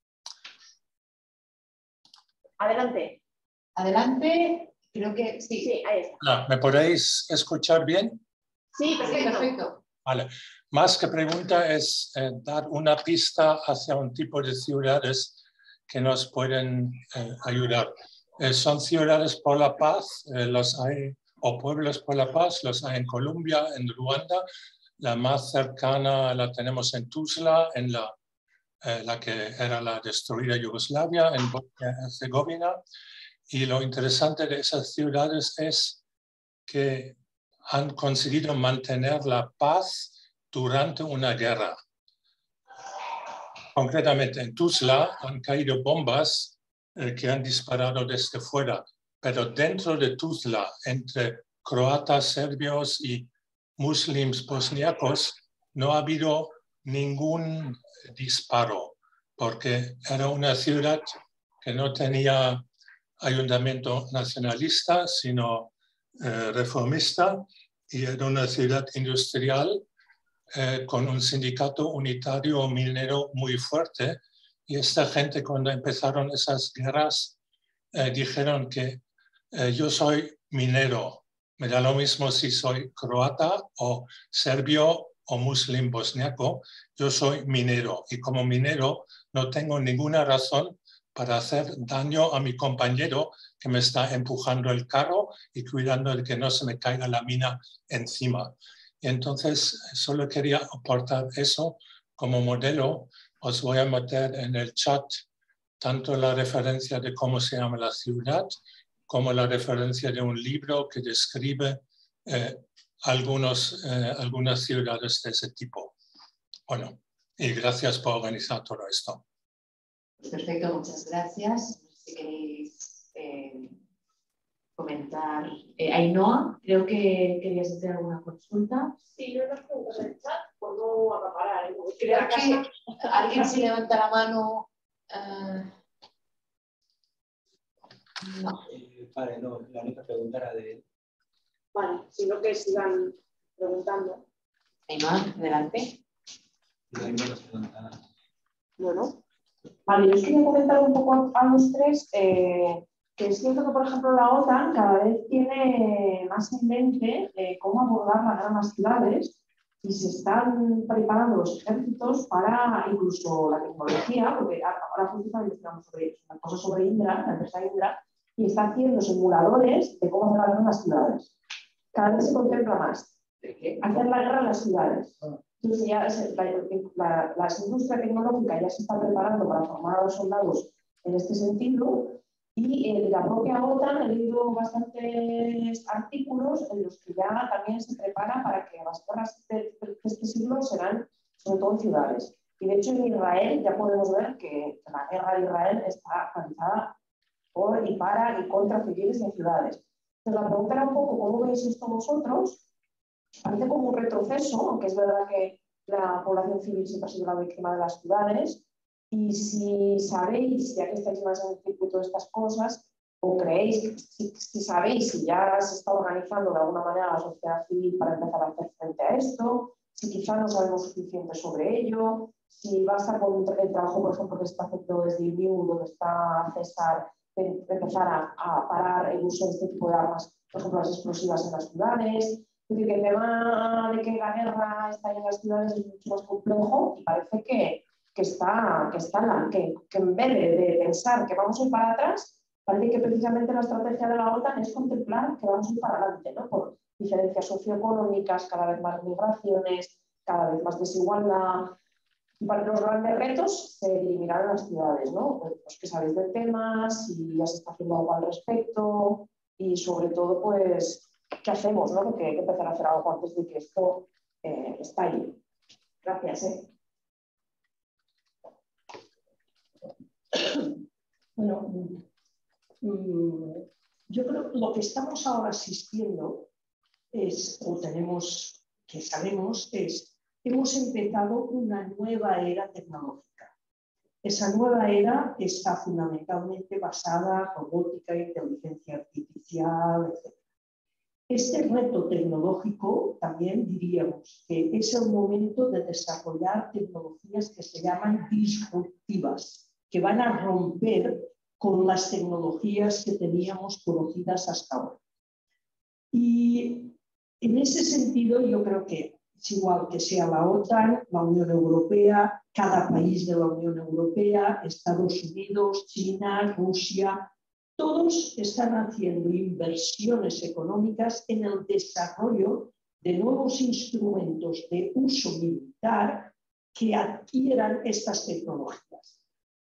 Adelante. Adelante, creo que sí. Sí, ahí está. Hola, ¿me podéis escuchar bien? Sí, perfecto. Perfecto. Vale. Más que pregunta es eh, dar una pista hacia un tipo de ciudades que nos pueden eh, ayudar. Eh, son ciudades por la paz, eh, los hay, o pueblos por la paz, los hay en Colombia, en Ruanda. La más cercana la tenemos en Tuzla, en la, eh, la que era la destruida Yugoslavia, en Bosnia-Herzegovina. Y lo interesante de esas ciudades es que han conseguido mantener la paz durante una guerra. Concretamente en Tuzla han caído bombas eh, que han disparado desde fuera, pero dentro de Tuzla, entre croatas, serbios y muslims bosniacos, no ha habido ningún disparo, porque era una ciudad que no tenía ayuntamiento nacionalista, sino eh, reformista, y era una ciudad industrial eh, con un sindicato unitario minero muy fuerte. Y esta gente, cuando empezaron esas guerras, eh, dijeron que eh, yo soy minero, me da lo mismo si soy croata o serbio o muslim bosniaco, yo soy minero, y como minero no tengo ninguna razón para hacer daño a mi compañero que me está empujando el carro y cuidando de que no se me caiga la mina encima. Y entonces solo quería aportar eso como modelo. Os voy a meter en el chat tanto la referencia de cómo se llama la ciudad, como la referencia de un libro que describe eh, algunos, eh, algunas ciudades de ese tipo. Bueno, y gracias por organizar todo esto. Perfecto, muchas gracias. No sé si queréis eh, comentar. Eh, Ainhoa, creo que querías hacer alguna consulta. Sí, yo no preguntas en el chat, por no acaparar. ¿eh? Creo que alguien si levanta la mano. Uh, no. Eh, vale, no, la única pregunta era de él. Vale, sino que sigan preguntando. Ainhoa, adelante. No hay menos preguntas. Bueno. Vale, yo os quería comentar un poco a los tres eh, que es cierto que, por ejemplo, la OTAN cada vez tiene más en mente eh, cómo abordar la guerra en las ciudades y se están preparando los ejércitos para incluso la tecnología, porque ahora justo están investigando sobre una cosa sobre Indra, la empresa Indra, y está haciendo simuladores de cómo hacer la guerra en las ciudades. Cada vez se contempla más hacer la guerra en las ciudades. Entonces ya la, la, la industria tecnológica ya se está preparando para formar a los soldados en este sentido y en la propia OTAN he leído bastantes artículos en los que ya también se prepara para que las guerras de, de este siglo serán sobre todo en ciudades. Y de hecho en Israel ya podemos ver que la guerra de Israel está organizada por y para y contra civiles en ciudades. Entonces la pregunta era un poco ¿cómo veis esto vosotros? Parece como un retroceso, aunque es verdad que la población civil siempre ha sido la víctima de las ciudades. Y si sabéis, ya que estáis más en el circuito de estas cosas, o creéis, si, si sabéis si ya se está organizando de alguna manera la sociedad civil para empezar a hacer frente a esto, si quizá no sabemos suficiente sobre ello, si basta con el trabajo, por ejemplo, que se está haciendo desde I B U, donde está César, de, de empezar a, a parar el uso de este tipo de armas, por ejemplo, las explosivas en las ciudades. Es decir, que el tema de que la guerra está en las ciudades es mucho más complejo y parece que, que, está, que, está, que, que en vez de, de pensar que vamos a ir para atrás, parece que precisamente la estrategia de la OTAN es contemplar que vamos a ir para adelante, ¿no? Por diferencias socioeconómicas, cada vez más migraciones, cada vez más desigualdad. Y para los grandes retos se dirimirán en las ciudades, ¿no? Pues, pues que sabéis del tema, si ya se está haciendo algo al respecto y sobre todo, pues, ¿qué hacemos? ¿No? Porque hay que empezar a hacer algo antes de que esto eh, estalle. Gracias. ¿eh? Bueno, yo creo que lo que estamos ahora asistiendo es, o tenemos que sabemos, es hemos empezado una nueva era tecnológica. Esa nueva era está fundamentalmente basada en robótica, inteligencia artificial, etcétera. Este reto tecnológico también diríamos que es el momento de desarrollar tecnologías que se llaman disruptivas, que van a romper con las tecnologías que teníamos conocidas hasta ahora. Y en ese sentido yo creo que es igual que sea la OTAN, la Unión Europea, cada país de la Unión Europea, Estados Unidos, China, Rusia, todos están haciendo inversiones económicas en el desarrollo de nuevos instrumentos de uso militar que adquieran estas tecnologías.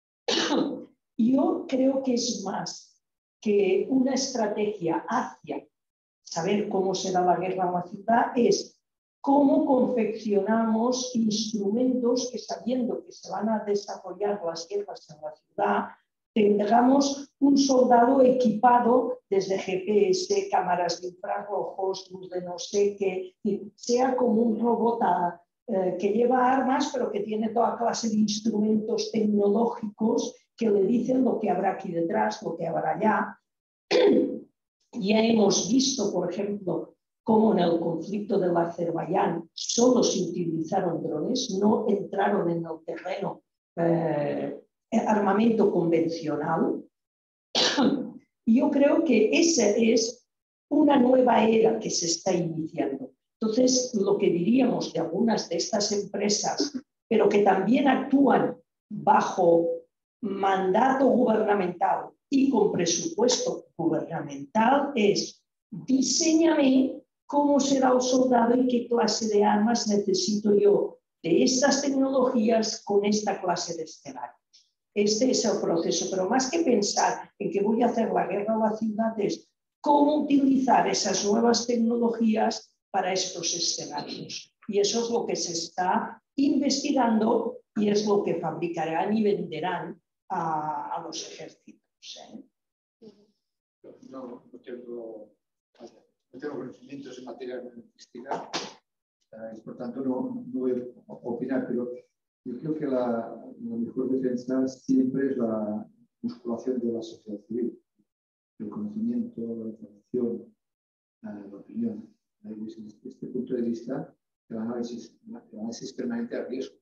Yo creo que es más que una estrategia hacia saber cómo será la guerra en la ciudad, es cómo confeccionamos instrumentos que, sabiendo que se van a desarrollar las guerras en la ciudad, tengamos un soldado equipado desde G P S, cámaras de infrarrojos, luz de no sé qué, sea como un robot a, eh, que lleva armas, pero que tiene toda clase de instrumentos tecnológicos que le dicen lo que habrá aquí detrás, lo que habrá allá. Ya hemos visto, por ejemplo, cómo en el conflicto del Azerbaiyán solo se utilizaron drones, no entraron en el terreno eh, armamento convencional. Yo creo que esa es una nueva era que se está iniciando. Entonces, lo que diríamos de algunas de estas empresas, pero que también actúan bajo mandato gubernamental y con presupuesto gubernamental, es diseñame cómo será el soldado y qué clase de armas necesito yo de estas tecnologías con esta clase de escenarios. Este es el proceso, pero más que pensar en que voy a hacer la guerra a las ciudades, cómo utilizar esas nuevas tecnologías para estos escenarios. Y eso es lo que se está investigando y es lo que fabricarán y venderán a, a los ejércitos, ¿eh? No, no, tengo, no tengo conocimientos en materia armamentística, eh, por tanto no, no voy a opinar, pero yo creo que la, la mejor defensa siempre es la musculación de la sociedad civil, el conocimiento, la información, la, la opinión. Desde este punto de vista, el análisis, el análisis permanente a riesgo.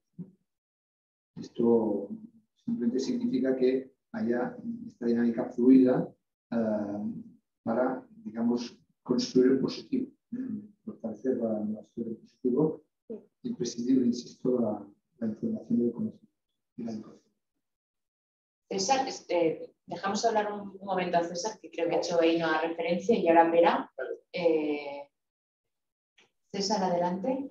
Esto simplemente significa que haya esta dinámica fluida uh, para, digamos, construir el positivo, ¿eh? Fortalecer la, la historia del positivo. Imprescindible, insisto, la, la información del conocimiento y la educación. César, este, dejamos hablar un, un momento a César, que creo que ha hecho ahí una referencia, y ahora Pera. Eh, César, adelante.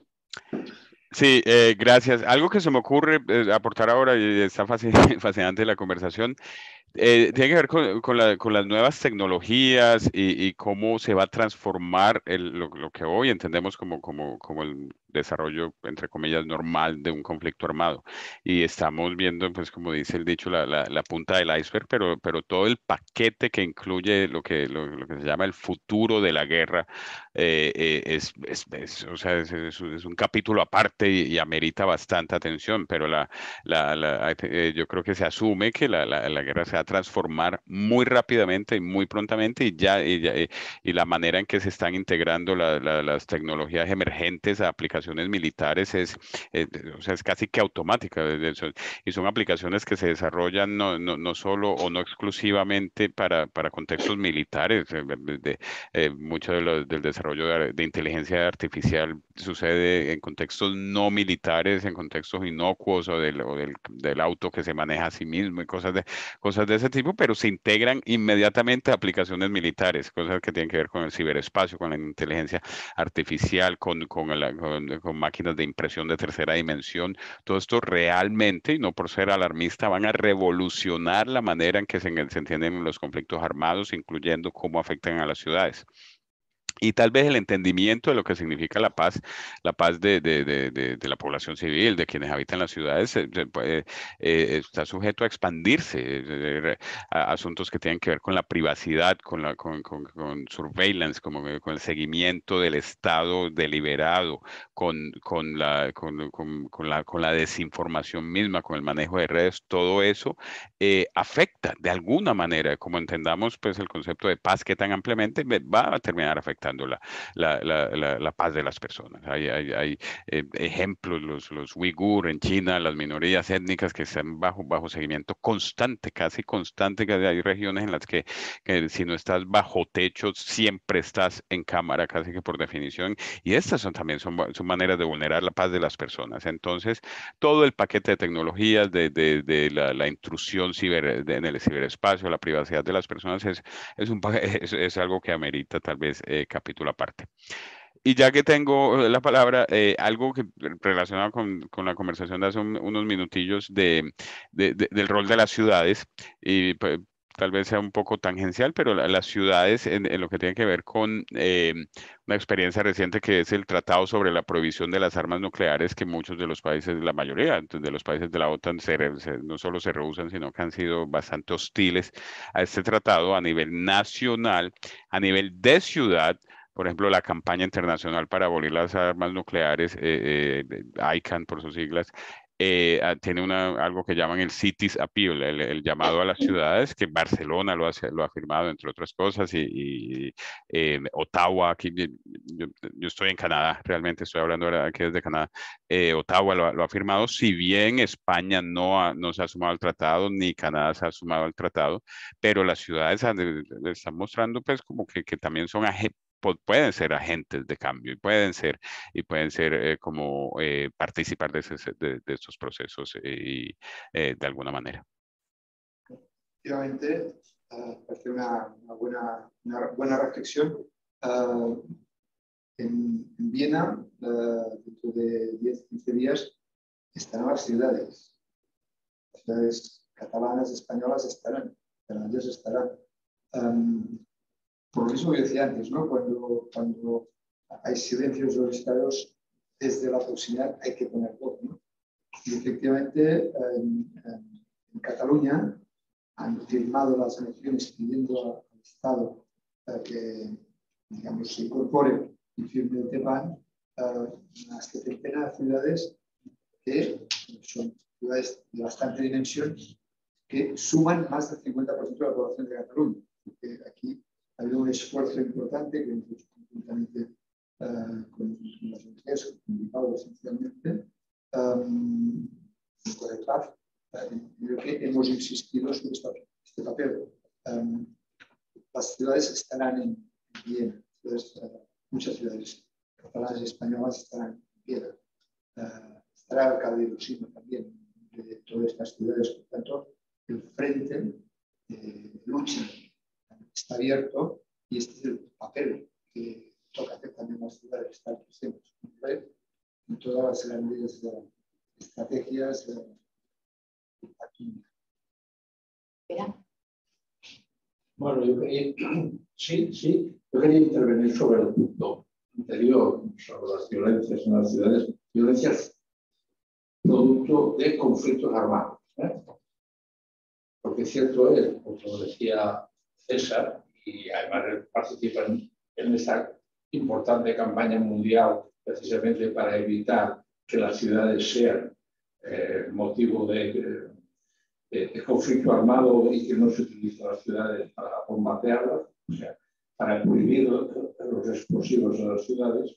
Sí, eh, gracias. Algo que se me ocurre eh, aportar ahora, y está fascinante la conversación, eh, tiene que ver con, con, la, con las nuevas tecnologías y, y cómo se va a transformar el, lo, lo que hoy entendemos como, como, como el desarrollo, entre comillas, normal de un conflicto armado. Y estamos viendo, pues como dice el dicho, la, la, la punta del iceberg, pero, pero todo el paquete que incluye lo que, lo, lo que se llama el futuro de la guerra eh, eh, es, es, es, o sea, es, es, es un capítulo aparte y, y amerita bastante atención, pero la, la, la, eh, yo creo que se asume que la, la, la guerra se va a transformar muy rápidamente y muy prontamente y ya, y, ya, y la manera en que se están integrando la, la, las tecnologías emergentes a aplicaciones militares es, es, o sea, es casi que automática, y son aplicaciones que se desarrollan no, no, no solo o no exclusivamente para, para contextos militares. De, de, eh, mucho de lo, del desarrollo de, de inteligencia artificial sucede en contextos no militares, en contextos inocuos o del, o del, del auto que se maneja a sí mismo y cosas de, cosas de ese tipo, pero se integran inmediatamente a aplicaciones militares, cosas que tienen que ver con el ciberespacio, con la inteligencia artificial, con, con, la, con, con máquinas de impresión de tercera dimensión. Todo esto realmente, y no por ser alarmista, van a revolucionar la manera en que se, se entienden los conflictos armados, incluyendo cómo afectan a las ciudades. Y tal vez el entendimiento de lo que significa la paz, la paz de, de, de, de, de la población civil, de quienes habitan las ciudades, se, se puede, eh, está sujeto a expandirse. Eh, a asuntos que tienen que ver con la privacidad, con, la, con, con, con surveillance, como, con el seguimiento del Estado deliberado, con, con, la, con, con, con, la, con la desinformación misma, con el manejo de redes, todo eso eh, afecta de alguna manera, como entendamos pues el concepto de paz que tan ampliamente va a terminar afectando La, la, la, la, la paz de las personas. Hay, hay, hay eh, ejemplos, los, los uigur en China, las minorías étnicas que están bajo, bajo seguimiento constante, casi constante, que hay regiones en las que, que si no estás bajo techo, siempre estás en cámara, casi que por definición, y estas son también son, son maneras de vulnerar la paz de las personas. Entonces, todo el paquete de tecnologías, de, de, de la, la intrusión ciber, de, en el ciberespacio, la privacidad de las personas, es, es, un, es, es algo que amerita tal vez eh, capítulo aparte. Y ya que tengo la palabra, eh, algo que, relacionado con, con la conversación de hace un, unos minutillos de, de, de, del rol de las ciudades, y pues, tal vez sea un poco tangencial, pero la, las ciudades en, en, lo que tiene que ver con eh, una experiencia reciente que es el Tratado sobre la Prohibición de las Armas Nucleares, que muchos de los países, la mayoría de los países de la OTAN se, se, no solo se rehusan, sino que han sido bastante hostiles a este tratado a nivel nacional, a nivel de ciudad. Por ejemplo, la campaña internacional para abolir las armas nucleares, eh, eh, I C A N por sus siglas, eh, tiene una, algo que llaman el Cities Appeal, el, el llamado a las ciudades, que Barcelona lo ha, lo ha firmado, entre otras cosas, y, y eh, Ottawa, aquí, yo, yo estoy en Canadá, realmente estoy hablando ahora aquí desde Canadá, eh, Ottawa lo, lo ha firmado, si bien España no, ha, no se ha sumado al tratado, ni Canadá se ha sumado al tratado, pero las ciudades han, están mostrando pues como que, que también son agentes, pueden ser agentes de cambio y pueden ser, y pueden ser eh, como eh, participar de, ese, de, de estos procesos eh, eh, de alguna manera. Efectivamente, uh, parece una, una, buena, una buena reflexión. Uh, en, en Viena, uh, dentro de diez, quince días, estarán las ciudades. Las ciudades catalanas, españolas estarán, irlandesas estarán. Um, por lo mismo que decía antes, ¿no? Cuando, cuando hay silencios o estados, desde la proximidad hay que poner voz, ¿no? Y efectivamente, en, en, en Cataluña han firmado las elecciones pidiendo al Estado uh, que, digamos, se incorpore y firme el TEPAN uh, unas setentena de ciudades que son ciudades de bastante dimensión que suman más del cincuenta por ciento de la población de Cataluña. Porque aquí ha habido un esfuerzo importante que hemos hecho conjuntamente uh, con, con las O N Ges, con Bilbao esencialmente, um, con el P A F, uh, creo que hemos insistido sobre esta, este papel. Um, las ciudades estarán en Viena, ciudades, uh, muchas ciudades catalanas y españolas estarán en Viena. Uh, estará el alcalde de Osima también, de todas estas ciudades, por tanto, el frente de lucha está abierto y este es el papel que toca hacer también las ciudades, estar presentes en todas las grandes uh, estrategias de aquí. Bueno, yo quería, sí, sí, yo quería intervenir sobre el punto anterior, sobre las violencias en las ciudades, violencias producto de conflictos armados. ¿eh? Porque cierto es, como decía César, y además él participa en, en esta importante campaña mundial precisamente para evitar que las ciudades sean eh, motivo de, de, de conflicto armado y que no se utilicen las ciudades para bombardearlas, o sea, para prohibir los explosivos en las ciudades.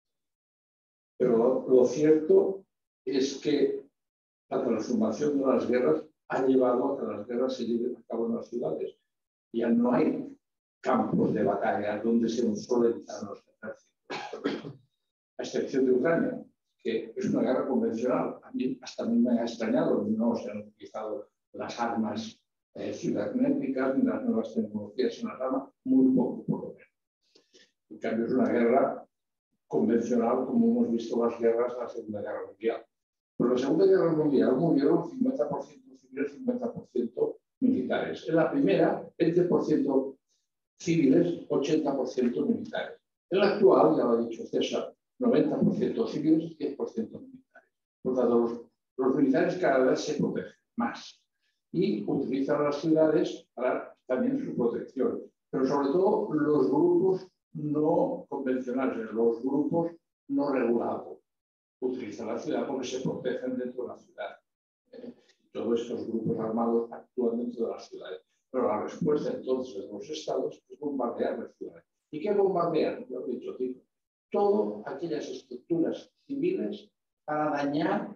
Pero lo, lo cierto es que la transformación de las guerras ha llevado a que las guerras se lleven a cabo en las ciudades. Ya no hay campos de batalla donde se solidarizan los ejércitos, a excepción de Ucrania, que es una guerra convencional. A mí, hasta a mí me ha extrañado, no se han utilizado las armas eh, cibernéticas ni las nuevas tecnologías en las armas, muy poco por lo menos. En cambio, es una guerra convencional, como hemos visto las guerras de la Segunda Guerra Mundial. Pero en la Segunda Guerra Mundial murieron cincuenta por ciento civiles, cincuenta por ciento militares. En la primera, veinte por ciento civiles, ochenta por ciento militares. En la actual, ya lo ha dicho César, noventa por ciento civiles, diez por ciento militares. Por lo tanto, los, los militares cada vez se protegen más y utilizan las ciudades para también su protección. Pero sobre todo los grupos no convencionales, los grupos no regulados utilizan la ciudad porque se protegen dentro de la ciudad. Eh, todos estos grupos armados actúan dentro de las ciudades. Pero la respuesta entonces de los estados es bombardear las ciudades. ¿Y qué bombardean? Lo he dicho, digo, todas aquellas estructuras civiles para dañar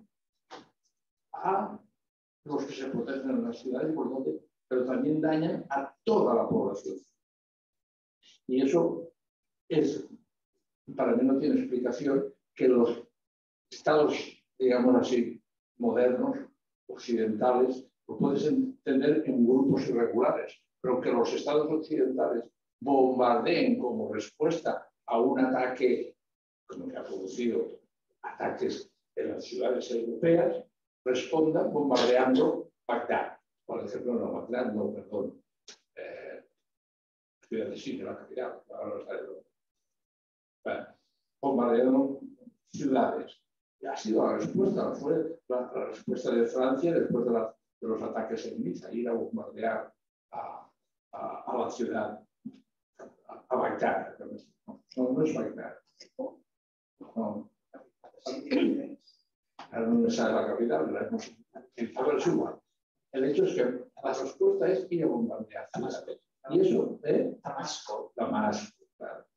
a los que se protegen en las ciudades, por donde, pero también dañan a toda la población. Y eso es, para mí no tiene explicación que los estados, digamos así, modernos, occidentales, lo puedes entender en grupos irregulares, pero que los estados occidentales bombardeen como respuesta a un ataque, como que ha producido ataques en las ciudades europeas, respondan bombardeando Bagdad. Por ejemplo, no, Bagdad, no, perdón, eh, ciudad de Siria, la capital, ahora no está de bueno, bombardeando ciudades. Y ha sido la respuesta, fue la, la respuesta de Francia después de, la, de los ataques en Niza, ir a bombardear a, a, a la ciudad, a, a Bagdad. No, no es Bagdad. No. Ahora no me sale la capital, la hemos utilizado el igual. El hecho es que la respuesta es ir a bombardear ciudades. Y eso, ¿eh? Damasco. Damasco, claro.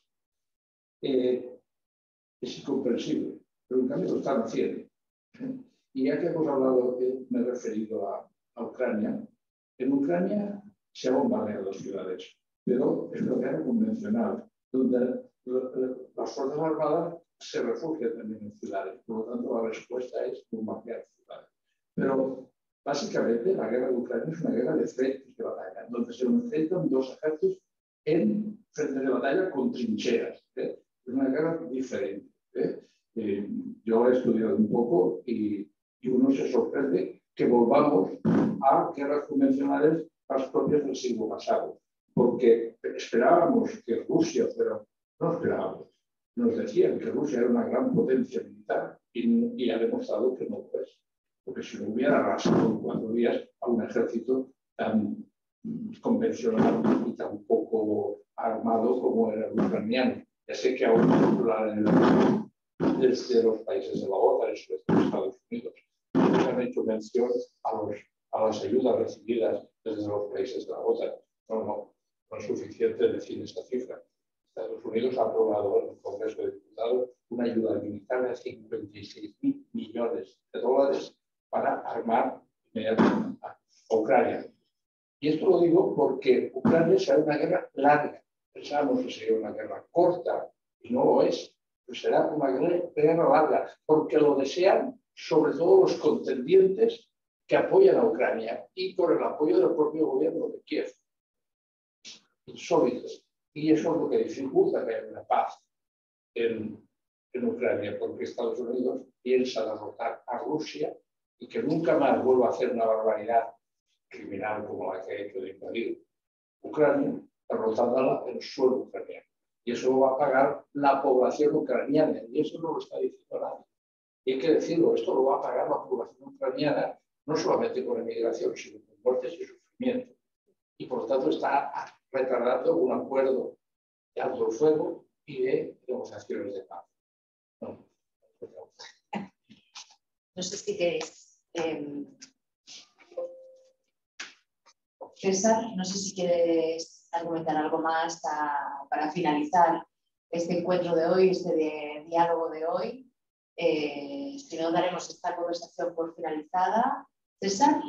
Eh, es incomprensible. Pero en cambio lo están haciendo. Y ya que hemos hablado, que me he referido a, a Ucrania, en Ucrania se han bombardeado las ciudades, pero es una guerra convencional, donde las fuerzas armadas se refugian también en ciudades. Por lo tanto, la respuesta es bombardear ciudades. Pero básicamente la guerra de Ucrania es una guerra de frentes de batalla, donde se enfrentan dos ejércitos en frentes de batalla con trincheras. ¿eh? es una guerra diferente. ¿eh? Eh, yo he estudiado un poco y, y uno se sorprende que volvamos a guerras convencionales más propias del siglo pasado, porque esperábamos que Rusia fuera, no esperábamos, nos decían que Rusia era una gran potencia militar y, y ha demostrado que no lo es, porque si no hubiera arrasado en cuatro días a un ejército tan convencional y tan poco armado como era el ucraniano. Ya sé que aún desde los países de la OTAN, desde Estados Unidos, se han hecho mención a, los, a las ayudas recibidas desde los países de la OTAN. No, no, no es suficiente decir esta cifra. Estados Unidos ha aprobado en el Congreso de Diputados una ayuda militar de cincuenta y seis mil millones de dólares para armar a Ucrania. Y esto lo digo porque Ucrania será una guerra larga. Pensábamos que sería una guerra corta y no lo es. Pero será una guerra larga porque lo desean sobre todo los contendientes que apoyan a Ucrania y con el apoyo del propio gobierno de Kiev. Sólidos. Y eso es lo que dificulta que haya una paz en, en Ucrania, porque Estados Unidos piensa derrotar a Rusia y que nunca más vuelva a hacer una barbaridad criminal como la que ha hecho de invadir Ucrania, derrotándola en el suelo ucraniano. Y eso lo va a pagar la población ucraniana, y eso no lo está diciendo nadie. Y hay que decirlo, esto lo va a pagar la población ucraniana no solamente con emigración, sino con muertes y sufrimiento. Y por lo tanto está retardando un acuerdo de alto el fuego y de negociaciones de paz. No, no sé si queréis... Eh... César, no sé si quieres argumentar algo más a, para finalizar este encuentro de hoy, este de, diálogo de hoy. Eh, si no, daremos esta conversación por finalizada. César.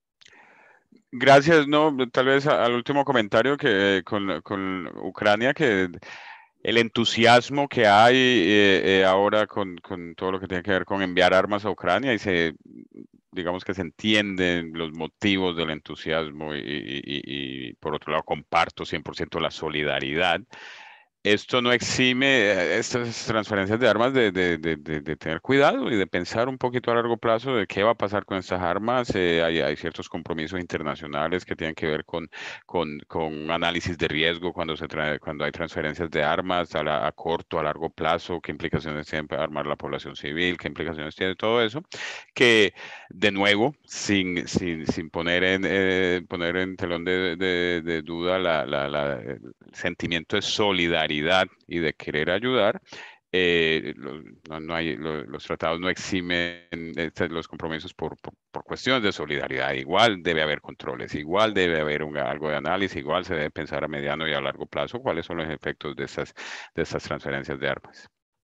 Gracias, no, tal vez al último comentario que con, con Ucrania, que el entusiasmo que hay eh, eh, ahora con, con todo lo que tiene que ver con enviar armas a Ucrania y se... digamos que se entienden los motivos del entusiasmo y, y, y, y por otro lado comparto cien por ciento la solidaridad. Esto no exime estas transferencias de armas de, de, de, de, de tener cuidado y de pensar un poquito a largo plazo de qué va a pasar con estas armas. Eh, hay, hay ciertos compromisos internacionales que tienen que ver con, con, con análisis de riesgo cuando, se trae, cuando hay transferencias de armas a, la, a corto, a largo plazo, qué implicaciones tiene para armar la población civil, qué implicaciones tiene todo eso, que de nuevo, sin, sin, sin poner, en, eh, poner en telón de, de, de duda la, la, la, el sentimiento de solidaridad y de querer ayudar, eh, lo, no, no hay, lo, los tratados no eximen este, los compromisos por, por, por cuestiones de solidaridad. Igual debe haber controles, igual debe haber un, algo de análisis, igual se debe pensar a mediano y a largo plazo cuáles son los efectos de estas, de estas transferencias de armas.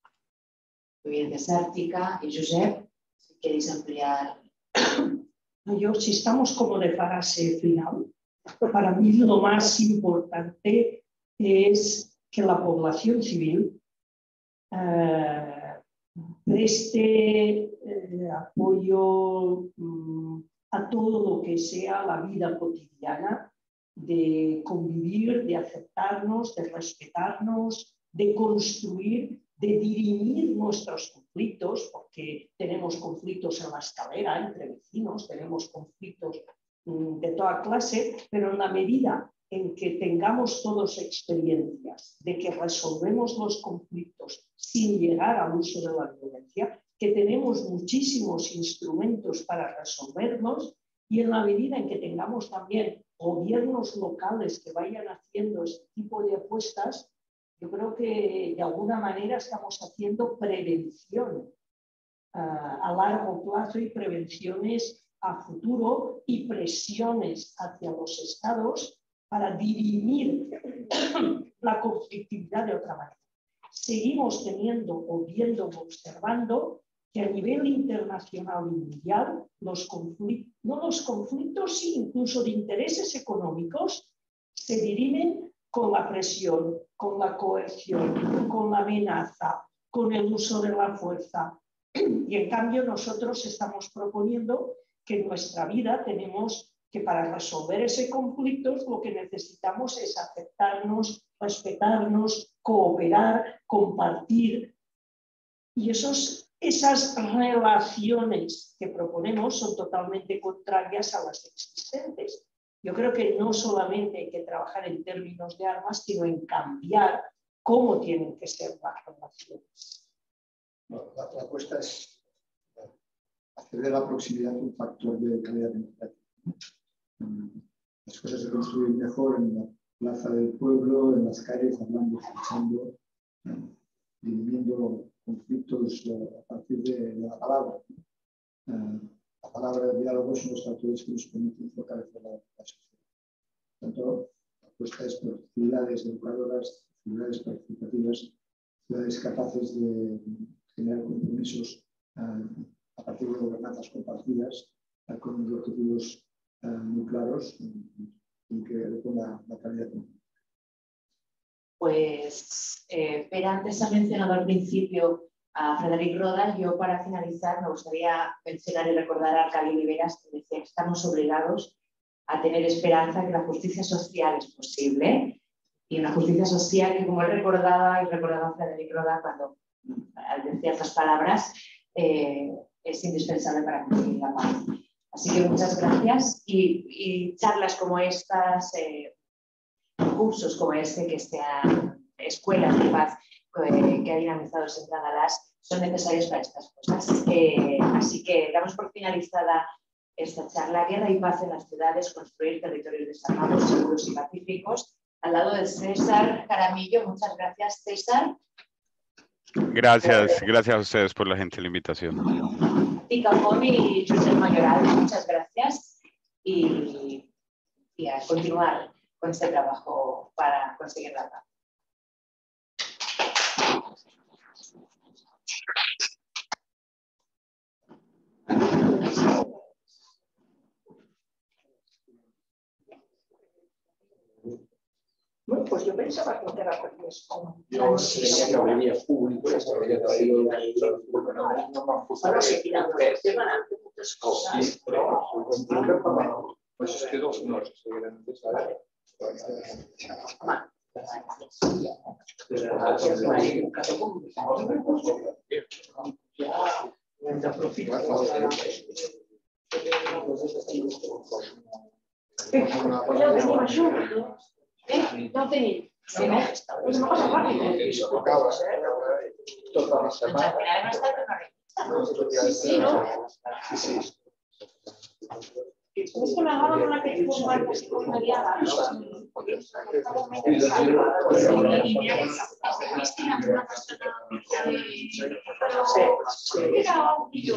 Muy bien, Desártica y Josep, si queréis ampliar. Yo, si estamos como de fase final, para mí lo más importante es que la población civil eh, preste eh, apoyo mm, a todo lo que sea la vida cotidiana, de convivir, de aceptarnos, de respetarnos, de construir, de dirimir nuestros conflictos, porque tenemos conflictos en la escalera entre vecinos, tenemos conflictos mm, de toda clase, pero en la medida en que tengamos todos experiencias de que resolvemos los conflictos sin llegar al uso de la violencia, que tenemos muchísimos instrumentos para resolverlos, y en la medida en que tengamos también gobiernos locales que vayan haciendo este tipo de apuestas, yo creo que de alguna manera estamos haciendo prevención uh, a largo plazo y prevenciones a futuro y presiones hacia los estados para dirimir la conflictividad de otra manera. Seguimos teniendo o viendo o observando que a nivel internacional y mundial los conflictos, no los conflictos, sí, incluso de intereses económicos, se dirimen con la presión, con la coerción, con la amenaza, con el uso de la fuerza. Y en cambio nosotros estamos proponiendo que en nuestra vida tenemos que para resolver ese conflicto lo que necesitamos es aceptarnos, respetarnos, cooperar, compartir. Y esos, esas relaciones que proponemos son totalmente contrarias a las existentes. Yo creo que no solamente hay que trabajar en términos de armas, sino en cambiar cómo tienen que ser las relaciones. Bueno, la, la apuesta es hacer de la proximidad un factor de calidad democrática. Las cosas se construyen mejor en la plaza del pueblo, en las calles, hablando, escuchando, dirimiendo conflictos a partir de, de la palabra. La palabra de diálogo son los factores que nos permiten fortalecer la, la sociedad. Por tanto, la apuesta es por ciudades educadoras, ciudades participativas, ciudades capaces de generar compromisos uh, a partir de gobernanzas compartidas, uh, con objetivos uh, muy claros y que reponga la calidad. Pues, eh, Pere antes ha mencionado al principio a Frederic Rodas. Yo, para finalizar, me gustaría mencionar y recordar a Arcadio Oliveras, que decía que estamos obligados a tener esperanza que la justicia social es posible, y una justicia social que, como él recordaba y recordaba a Frederic Rodas cuando decía estas palabras, eh, es indispensable para conseguir la paz. Así que muchas gracias, y, y charlas como estas, eh, cursos como este, que sean escuelas de paz eh, que ha dinamizado Sendra Galás, son necesarios para estas cosas. Eh, así que damos por finalizada esta charla. Guerra y paz en las ciudades, construir territorios desarmados, seguros y pacíficos. Al lado de César Jaramillo. Muchas gracias, César. Gracias, gracias a ustedes por la gentil invitación. Y Cajón y Josep Mayoral, muchas gracias. Y, y a continuar con este trabajo para conseguir la paz. Bueno, pues yo pensaba que era permiso. Yo tenía que habría público, esto habría traído una Ahora se tiran muchas cosas. Pues es que dos no se seguirán necesarios. No tenía. Pues no pasa rápido. Sí, sí, ¿no? Es que me agarro con la que tengo marca psicoanaliada. Cristina, una persona de... Era un tío.